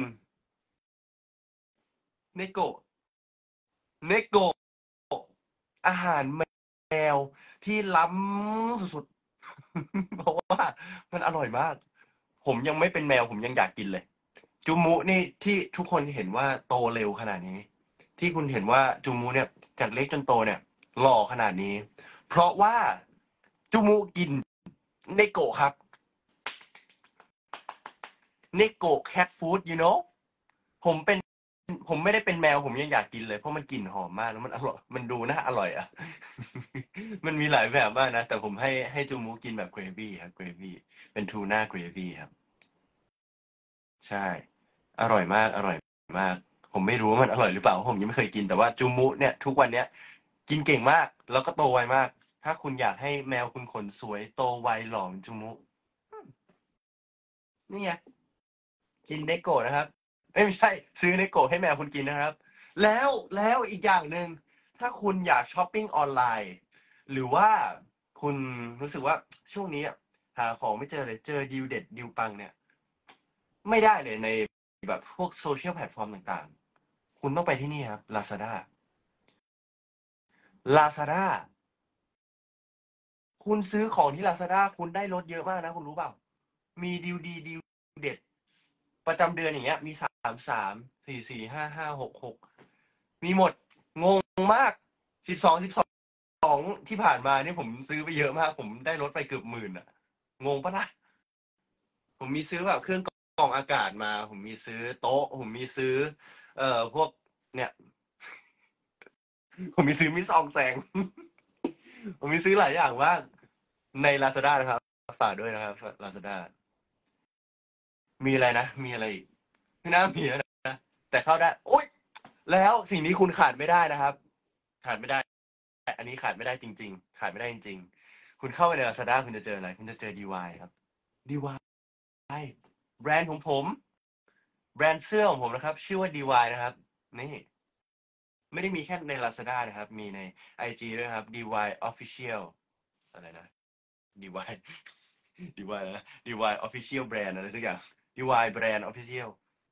เนโกะเนโกะอาหารแมวที่ล้ำสุดๆ เพราะว่ามันอร่อยมาก ผมยังไม่เป็นแมวผมยังอยากกินเลย จูมุนี่ที่ทุกคนเห็นว่าโตเร็วขนาดนี้ ที่คุณเห็นว่าจูมุเนี่ย จากเล็กจนโตเนี่ยหล่อขนาดนี้ เพราะว่าจูมุกินเนโกะครับเนโกะแคทฟู้ด you know ผมเป็นผมไม่ได้เป็นแมวผมยังอยากกินเลยเพราะมันกลิ่นหอมมากแล้วมันอร่อยมันดูน่าอร่อยอ่ะ มันมีหลายแบบมากนะแต่ผมให้ให้จูมูกินแบบเกรวี่ครับเกรวี่เป็นทูน่าเกรวี่ครับใช่อร่อยมากอร่อยมาก ผมไม่รู้ว่ามันอร่อยหรือเปล่าผมยังไม่เคยกินแต่ว่าจูมูเนี่ยทุกวันเนี้ยกินเก่งมากแล้วก็โตไวมาก ถ้าคุณอยากให้แมวคุณขนสวยโตไวหล่อเหมือนจูมูนี่ไงกินเนโกะนะครับเอ้ยไม่ใช่ซื้อเนโกะให้แมวคุณกินนะครับ แล้วแล้วอีกอย่างหนึ่งถ้าคุณอยากช้อปปิ้งออนไลน์ หรือว่าคุณรู้สึกว่าช่วงนี้อะหาของไม่เจอเลยเจอดีลเด็ดดีลปังเนี่ย ไม่ได้เลยในแบบพวกโซเชียลแพลตฟอร์มต่างๆ คุณต้องไปที่นี่ครับ Lazada Lazada คุณซื้อของที่ Lazada คุณได้ลดเยอะมากนะคุณรู้เปล่า มีดีลดีดีลเด็ด ประจำเดือนอย่างเงี้ย มีสามสามสี่สี่ห้าห้าหกหกมีหมดงงมากสิบสองสิบสองที่ผ่านมานี่ผมซื้อไปเยอะมาก ผมได้ลดไปเกือบหมื่นอ่ะ งงปะล่ะ ผมมีซื้อแบบเครื่องกรองอากาศมา ผมมีซื้อโต๊ะ ผมมีซื้อ เอ่อพวกเนี่ย ผมมีซื้อมิสอองแสง ผมมีซื้อหลายอย่างว่ากใน Lazada นะครับฝากด้วยนะครับ Lazada มีอะไรนะ มีอะไรอีกไม่น่ามีแล้วนะ แต่เข้าได้ โอ๊ย แล้วสิ่งนี้คุณขาดไม่ได้นะครับ ขาดไม่ได้ อันนี้ขาดไม่ได้จริง ๆ ขาดไม่ได้จริง ๆ คุณเข้าไปใน Lazada คุณจะเจออะไร คุณจะเจอ ดี วาย ครับ ดี วาย แบรนด์ของผม แบรนด์เสื้อของผมนะครับ ชื่อว่า ดี วาย นะครับ นี่ ไม่ได้มีแค่ใน Lazada นะครับ มีใน ไอ จี ด้วยครับ ดี วาย Official อะไรนะ ดี วาย ดี วาย นะ ดี วาย Official Brand อะไรสักอย่าง ดี วาย Brand Official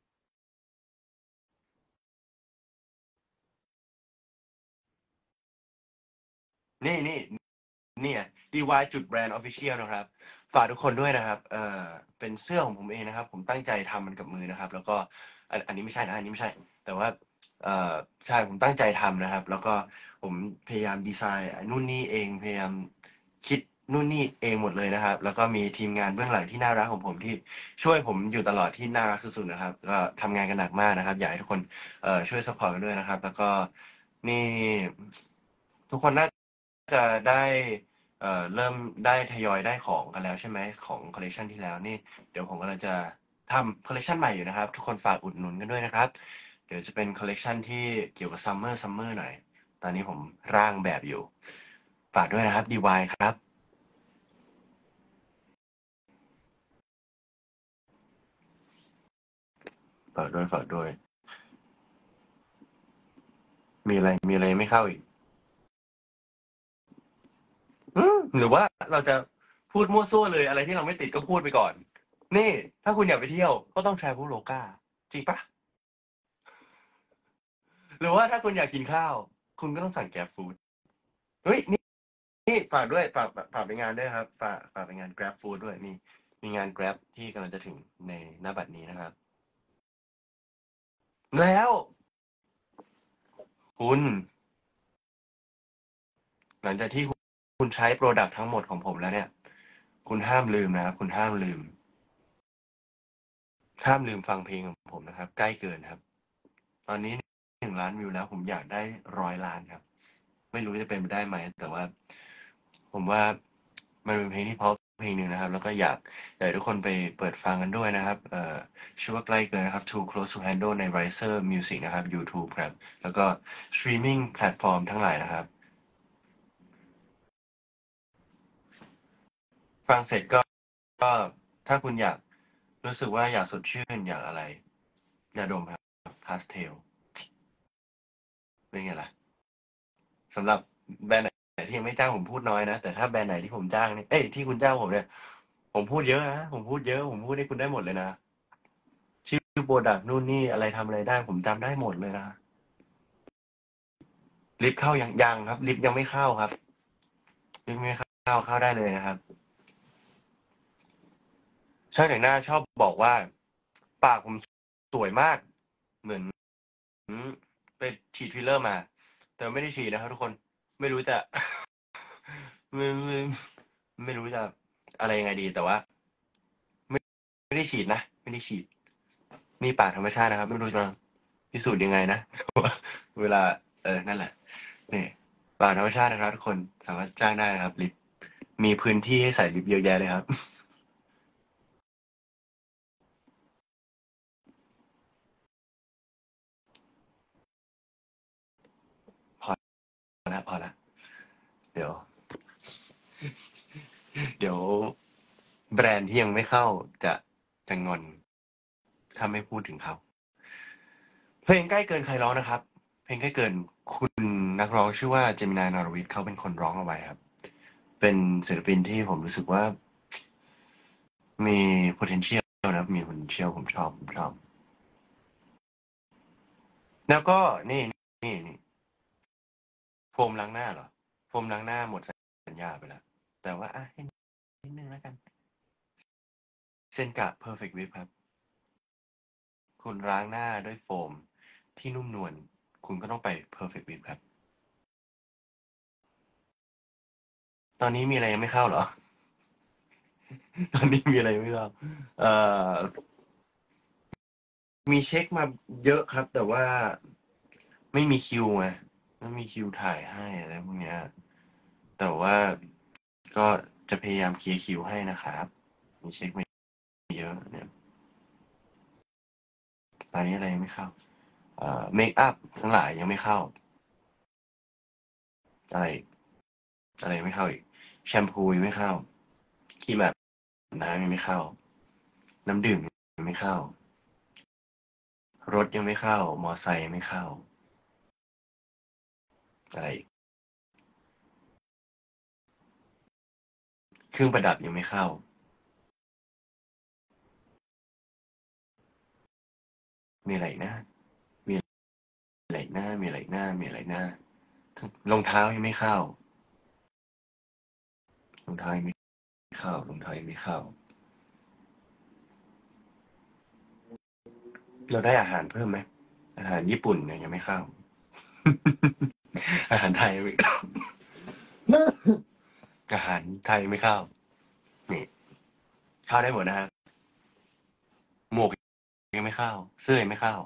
นี่นี่เนี่ย ดี วาย จุด Brand Official นะครับ ฝากทุกคนด้วยนะครับ เอ่อ เป็นเสื้อของผมเองนะครับ ผมตั้งใจทำมันกับมือนะครับ แล้วก็อันอันนี้ไม่ใช่นะ อันนี้ไม่ใช่ แต่ว่า เอ่อ ใช่ ผมตั้งใจทำนะครับ แล้วก็ผมพยายามดีไซน์นู่นนี่เอง พยายามคิดนู่นนี่เองหมดเลยนะครับ แล้วก็มีทีมงานเบื้องหลังที่น่ารักของผมที่ช่วยผมอยู่ตลอดที่น่ารักสุดๆนะครับ ก็ทำงานกันหนักมากนะครับ อยากให้ทุกคน เอ่อ ช่วยซัปพอร์ตกันด้วยนะครับ แล้วก็นี่ ทุกคนน่าจะได้ เอ่อ เริ่มได้ทยอยได้ของกันแล้วใช่ไหม ของคอลเลกชันที่แล้วนี่ เดี๋ยวผมกำลังจะทำคอลเลกชันใหม่อยู่นะครับ ทุกคนฝากอุดหนุนกันด้วยนะครับ เดี๋ยวจะเป็นคอลเลกชันที่เกี่ยวกับซัมเมอร์ซัมเมอร์หน่อย ตอนนี้ผมร่างแบบอยู่ ฝากด้วยนะครับ ดี วาย ครับ ฝากด้วย ฝากด้วย มีอะไร มีอะไรไม่เข้าอีก อืม หรือว่าเราจะพูดมั่วซั่วเลย อะไรที่เราไม่ติดก็พูดไปก่อน นี่ ถ้าคุณอยากไปเที่ยว ก็ต้อง Traveloka จริงเปล่า? หรือว่าถ้าคุณอยากกินข้าว คุณก็ต้องสั่ง GrabFood เฮ้ย นี่ นี่ฝากด้วย ฝาก ฝาก ฝากไปงานด้วยครับ ฝาก ฝากไปงาน GrabFood ด้วย มี มีงาน Grab ที่กำลังจะถึงใน ณ บัดนี้นะครับ แล้ว คุณ หลังจากที่ คุณใช้พรอดักต์ทั้งหมดของผมแล้วเนี่ย คุณห้ามลืมนะครับ คุณห้ามลืม ห้ามลืมฟังเพลงของผมนะครับ ใกล้เกินครับ ตอนนี้ หนึ่งล้าน วิวแล้ว ผมอยากได้ หนึ่งร้อย ล้านครับ ไม่รู้จะเป็นไปได้ไหม แต่ว่า ผมว่า มันเป็นเพลงที่เพราะเพลงหนึ่งนะครับ แล้วก็อยาก อยากให้ทุกคนไปเปิดฟังกันด้วยนะครับ เอ่อ ชื่อว่าใกล้เกินนะครับ Too Close to Handle ใน Riser Music นะครับ ยูทูบครับ แล้วก็สตรีมมิงแพลตฟอร์มทั้งหลายนะครับ ฟังเสร็จก็ ก็ ถ้าคุณอยาก รู้สึกว่าอยากสดชื่น อยากอะไร ยาดมครับ Pastel เป็นไงล่ะ สำหรับแบรนด์ไหนที่ยังไม่จ้างผมพูดน้อยนะ แต่ถ้าแบรนด์ไหนที่ผมจ้างเนี่ย เอ๊ย ที่คุณจ้างผมเนี่ย ผมพูดเยอะนะ ผมพูดเยอะ ผมพูดให้คุณได้หมดเลยนะ ชื่อพรอดักต์นู่นนี่ อะไรทำอะไรได้ ผมจำได้หมดเลยนะ ลิฟต์เข้ายัง? ยังครับ ลิฟต์ยังไม่เข้าครับ ลิฟต์ไม่เข้า เข้าได้เลยนะครับ ช่างแต่งหน้าชอบบอกว่า ปากผม สวยมาก เหมือน ไปฉีดฟิลเลอร์มา แต่ไม่ได้ฉีดนะครับทุกคน ไม่รู้จะ ไม่ ไม่ ไม่รู้จะอะไรยังไงดี แต่ว่า ไม่ไม่ได้ฉีดนะไม่ได้ฉีด นี่ป่าธรรมชาตินะครับ ไม่รู้จะพิสูจน์ยังไงนะ เวลา เออนั่นแหละนี่ป่าธรรมชาตินะครับทุกคนสามารถจ้างได้นะครับลิฟต์มีพื้นที่ให้ใส่ลิฟต์เยอะแยะเลยครับ พอแล้วพอแล้วเดี๋ยว เดี๋ยว แบรนด์ที่ยังไม่เข้าจะจะงอน ถ้าไม่พูดถึงเขา เพลงใกล้เกินใครร้องนะครับ เพลงใกล้เกิน คุณนักร้องชื่อว่าเจมินายนรวิทย์เขาเป็นคนร้องเอาไว้ครับ เป็นศิลปินที่ผมรู้สึกว่า มี potential นะมี potential ผมชอบผมชอบ แล้วก็นี่นี่นี่โฟมล้างหน้าเหรอ โฟมล้างหน้าหมดสัญญาไปแล้ว แต่ว่าอ่ะให้นิดนึงแล้วกัน เซนกะ Perfect Whip ครับ คุณล้างหน้าด้วยโฟมที่นุ่มนวล คุณก็ต้องไป Perfect Whip ครับ ตอนนี้มีอะไรยังไม่เข้าเหรอ ตอนนี้มีอะไรยังไม่เข้า เอ่อ มีเช็คมาเยอะครับ แต่ว่าไม่มีคิวไงไม่มีคิวถ่ายให้อะไรพวกเนี้ย แต่ว่าก็จะพยายามเคลียร์คิวให้นะครับ มีเช็คมาเยอะเนี่ย ตอนนี้อะไรยังไม่เข้า เอ่อ เมคอัพทั้งหลายยังไม่เข้า อะไรอีกอะไรยังไม่เข้าอีก แชมพูยังไม่เข้า ครีมอาบน้ำยังไม่เข้า น้ำดื่มยังไม่เข้า รถยังไม่เข้า มอไซค์ยังไม่เข้า อะไรอีก เครื่องประดับยังไม่เข้า มีอะไรอีกนะ มีอะไรอีกนะ มีอะไรอีกนะ มีอะไรอีกนะ รองเท้ายังไม่เข้า รองเท้ายังไม่เข้า รองเท้ายังไม่เข้า เราได้อาหารเพิ่มไหม อาหารญี่ปุ่นเนี่ยยังไม่เข้า อาหารไทยยังไม่ อาหารไทยไม่เข้า นี่ เข้าได้หมดนะฮะ หมวกยังไม่เข้า เสื้อยังไม่เข้า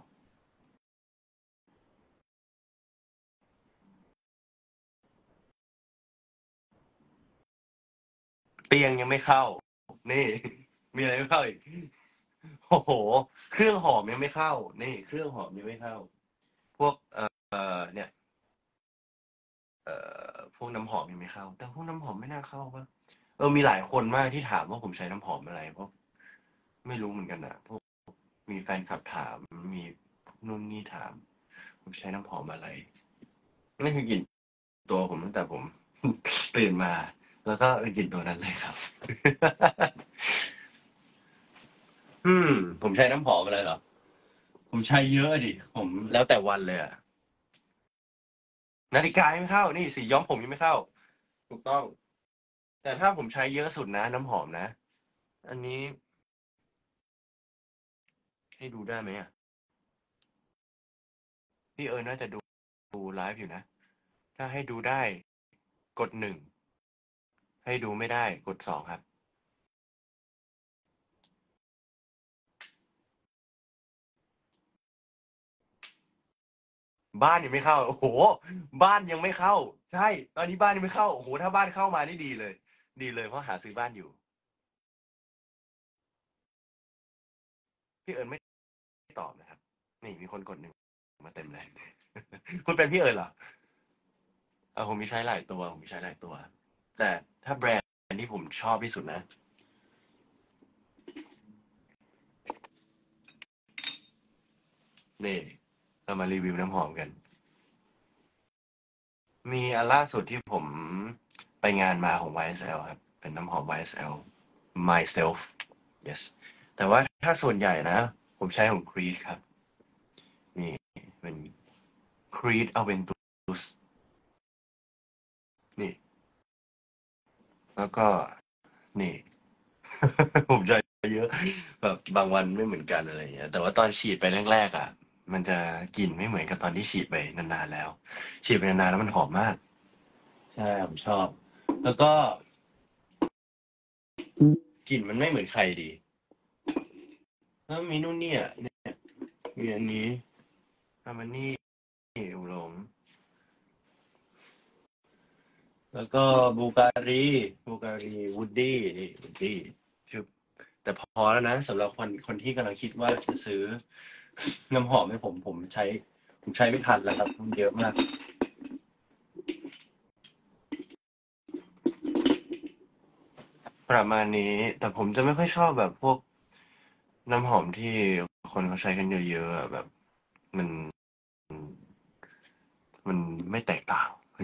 เตียงยังไม่เข้า นี่ มีอะไรไม่เข้าอีก โอ้โห เครื่องหอมยังไม่เข้า นี่ เครื่องหอมยังไม่เข้า พวก เอ่อ เนี่ย เอ่อ พวกน้ำหอมยังไม่เข้า แต่พวกน้ำหอมไม่น่าเข้าป่ะ เออ มีหลายคนมากที่ถามว่าผมใช้น้ำหอมอะไร เพราะไม่รู้เหมือนกันน่ะ พวก มีแฟนคลับถาม มีนู่นนี่ถาม ผมใช้น้ำหอมอะไร นั่นคือกลิ่นตัวผมตั้งแต่ผม ตื่นมา แล้วก็เป็นกลิ่นตัวนั้นเลยครับ อืม ผมใช้น้ำหอมอะไรเหรอ ผมใช้เยอะดิ ผมแล้วแต่วันเลยอะนาฬิกายังไม่เข้า นี่สีย้อมผมยังไม่เข้า ถูกต้อง แต่ถ้าผมใช้เยอะสุดนะ น้ำหอมนะ อันนี้ ให้ดูได้ไหมอะพี่เอิญน่าจะดูดูไลฟ์อยู่นะ ถ้าให้ดูได้ กดหนึ่ง ให้ดูไม่ได้ กดสองครับ บ้านยังไม่เข้า โอ้โห บ้านยังไม่เข้า ใช่ ตอนนี้บ้านยังไม่เข้า โอ้โห ถ้าบ้านเข้ามานี่ดีเลย ดีเลย เพราะหาซื้อบ้านอยู่ พี่เอิญไม่ตอบนะครับ นี่มีคนกดหนึ่งมาเต็มเลย คุณเป็นพี่เอิญเหรอ เออผมมีใช้หลายตัว ผมมีใช้หลายตัว แต่ถ้าแบรนด์ที่ผมชอบที่สุดนะ นี่ เรามารีวิวน้ำหอมกัน มีอันล่าสุดที่ผมไปงานมาของ วาย เอส แอล ครับ เป็นน้ำหอม วาย เอส แอล myself yes แต่ว่าถ้าส่วนใหญ่นะ ผมใช้ของ Creed ครับ นี่เป็น Creed Aventus นี่ แล้วก็ นี่ ผมใช้เยอะ แบบบางวันไม่เหมือนกันอะไรอย่างเงี้ย แต่ว่าตอนฉีดไปแรกๆอ่ะ มันจะกลิ่นไม่เหมือนกับตอนที่ฉีดไปนานๆแล้ว ฉีดไปนานๆแล้วมันหอมมาก ใช่ ผมชอบ แล้วก็กลิ่นมันไม่เหมือนใครดีแล้วมีนู่นเนี่ยเนี่ยมีอันนี้อามานี่อุหลงแล้วก็บูการีบูการีวูดดี้นี่วูดดี้คือแต่พอแล้วนะสำหรับคนคนที่กำลังคิดว่าจะซื้อน้ำหอมให้ผมผมใช้ ผมใช้ไม่ทันแล้วครับมันเยอะมาก ประมาณนี้ แต่ผมจะไม่ค่อยชอบแบบพวกน้ำหอมที่คนเขาใช้กันเยอะๆอะแบบ มัน มันไม่แตกต่าง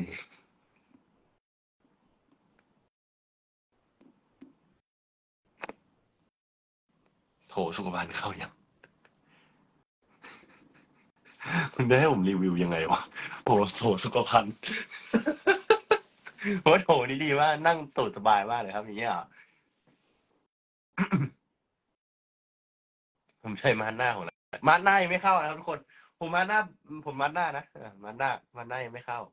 โถสุขภัณฑ์เข้ายัง คุณได้ให้ผมรีวิวยังไงวะโถโถสุขภัณฑ์ เพราะว่าโถนี่ดีมากนั่งตูดสบายมากเลยครับอย่างเงี้ยเหรอ ผมใช้มาสด้าของแล้วมาสด้ายังไม่เข้านะครับทุกคน ผมมาสด้าผมมาสด้านะเออมาสด้ามาสด้ายังไม่เข้า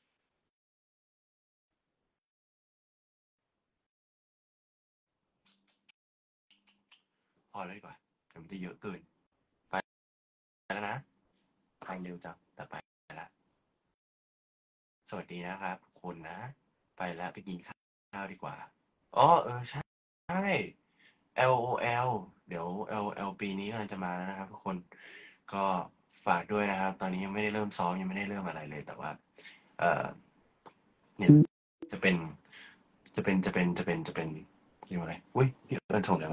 พอแล้วดีกว่าเดี๋ยวมันจะเยอะเกิน ไปแล้วนะทางเร็วจังแต่ไปแล้ว สวัสดีนะครับทุกคนนะ ไปแล้วไปกินข้าวดีกว่า อ๋อเออใช่ใช่ แอล โอ แอล เดี๋ยว แอล แอล ปีนี้กำลังจะมาแล้วนะครับทุกคน ก็ฝากด้วยนะครับ ตอนนี้ยังไม่ได้เริ่มซ้อมยังไม่ได้เริ่มอะไรเลย แต่ว่า เออเนี่ยจะเป็น จะเป็นจะเป็นจะเป็นจะเป็นเรียกว่าอะไรอุ้ยพี่เอิญส่งอะไรมา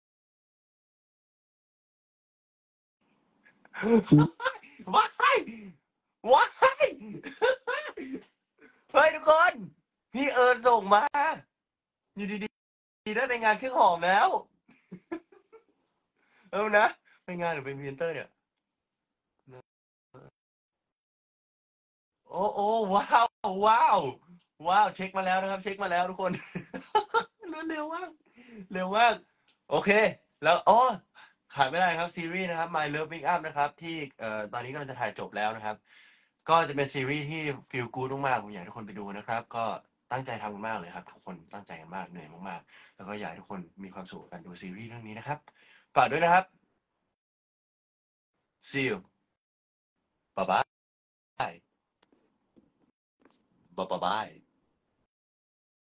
ว้ายว้ายเฮ้ยทุกคน พี่เอิญส่งมา อยู่ดีๆได้ในงานเครื่องหอมแล้ว เออนะเป็นงานหรือเป็นพรีเซนเตอร์เนี่ย โอ้โอ้ว้าวว้าวว้าวเช็คมาแล้วนะครับ เช็คมาแล้วทุกคน รวดเร็วมากเร็วมากโอเค แล้วอ๋อขาดไม่ได้ครับซีรีส์นะครับ My Love Make Up นะครับ ที่เอ่อตอนนี้กำลังจะถ่ายจบแล้วนะครับ ก็จะเป็นซีรีส์ที่ฟีลกู๊ดมากๆผมอยากให้ทุกคนไปดูนะครับ ก็ตั้งใจทำกันมากเลยครับทุกคนตั้งใจกันมากเหนื่อยมากๆแล้วก็อยากให้ทุกคนมีความสุขกับการดูซีรีส์เรื่องนี้นะครับฝากด้วยนะครับ see you bye bye bye bye bye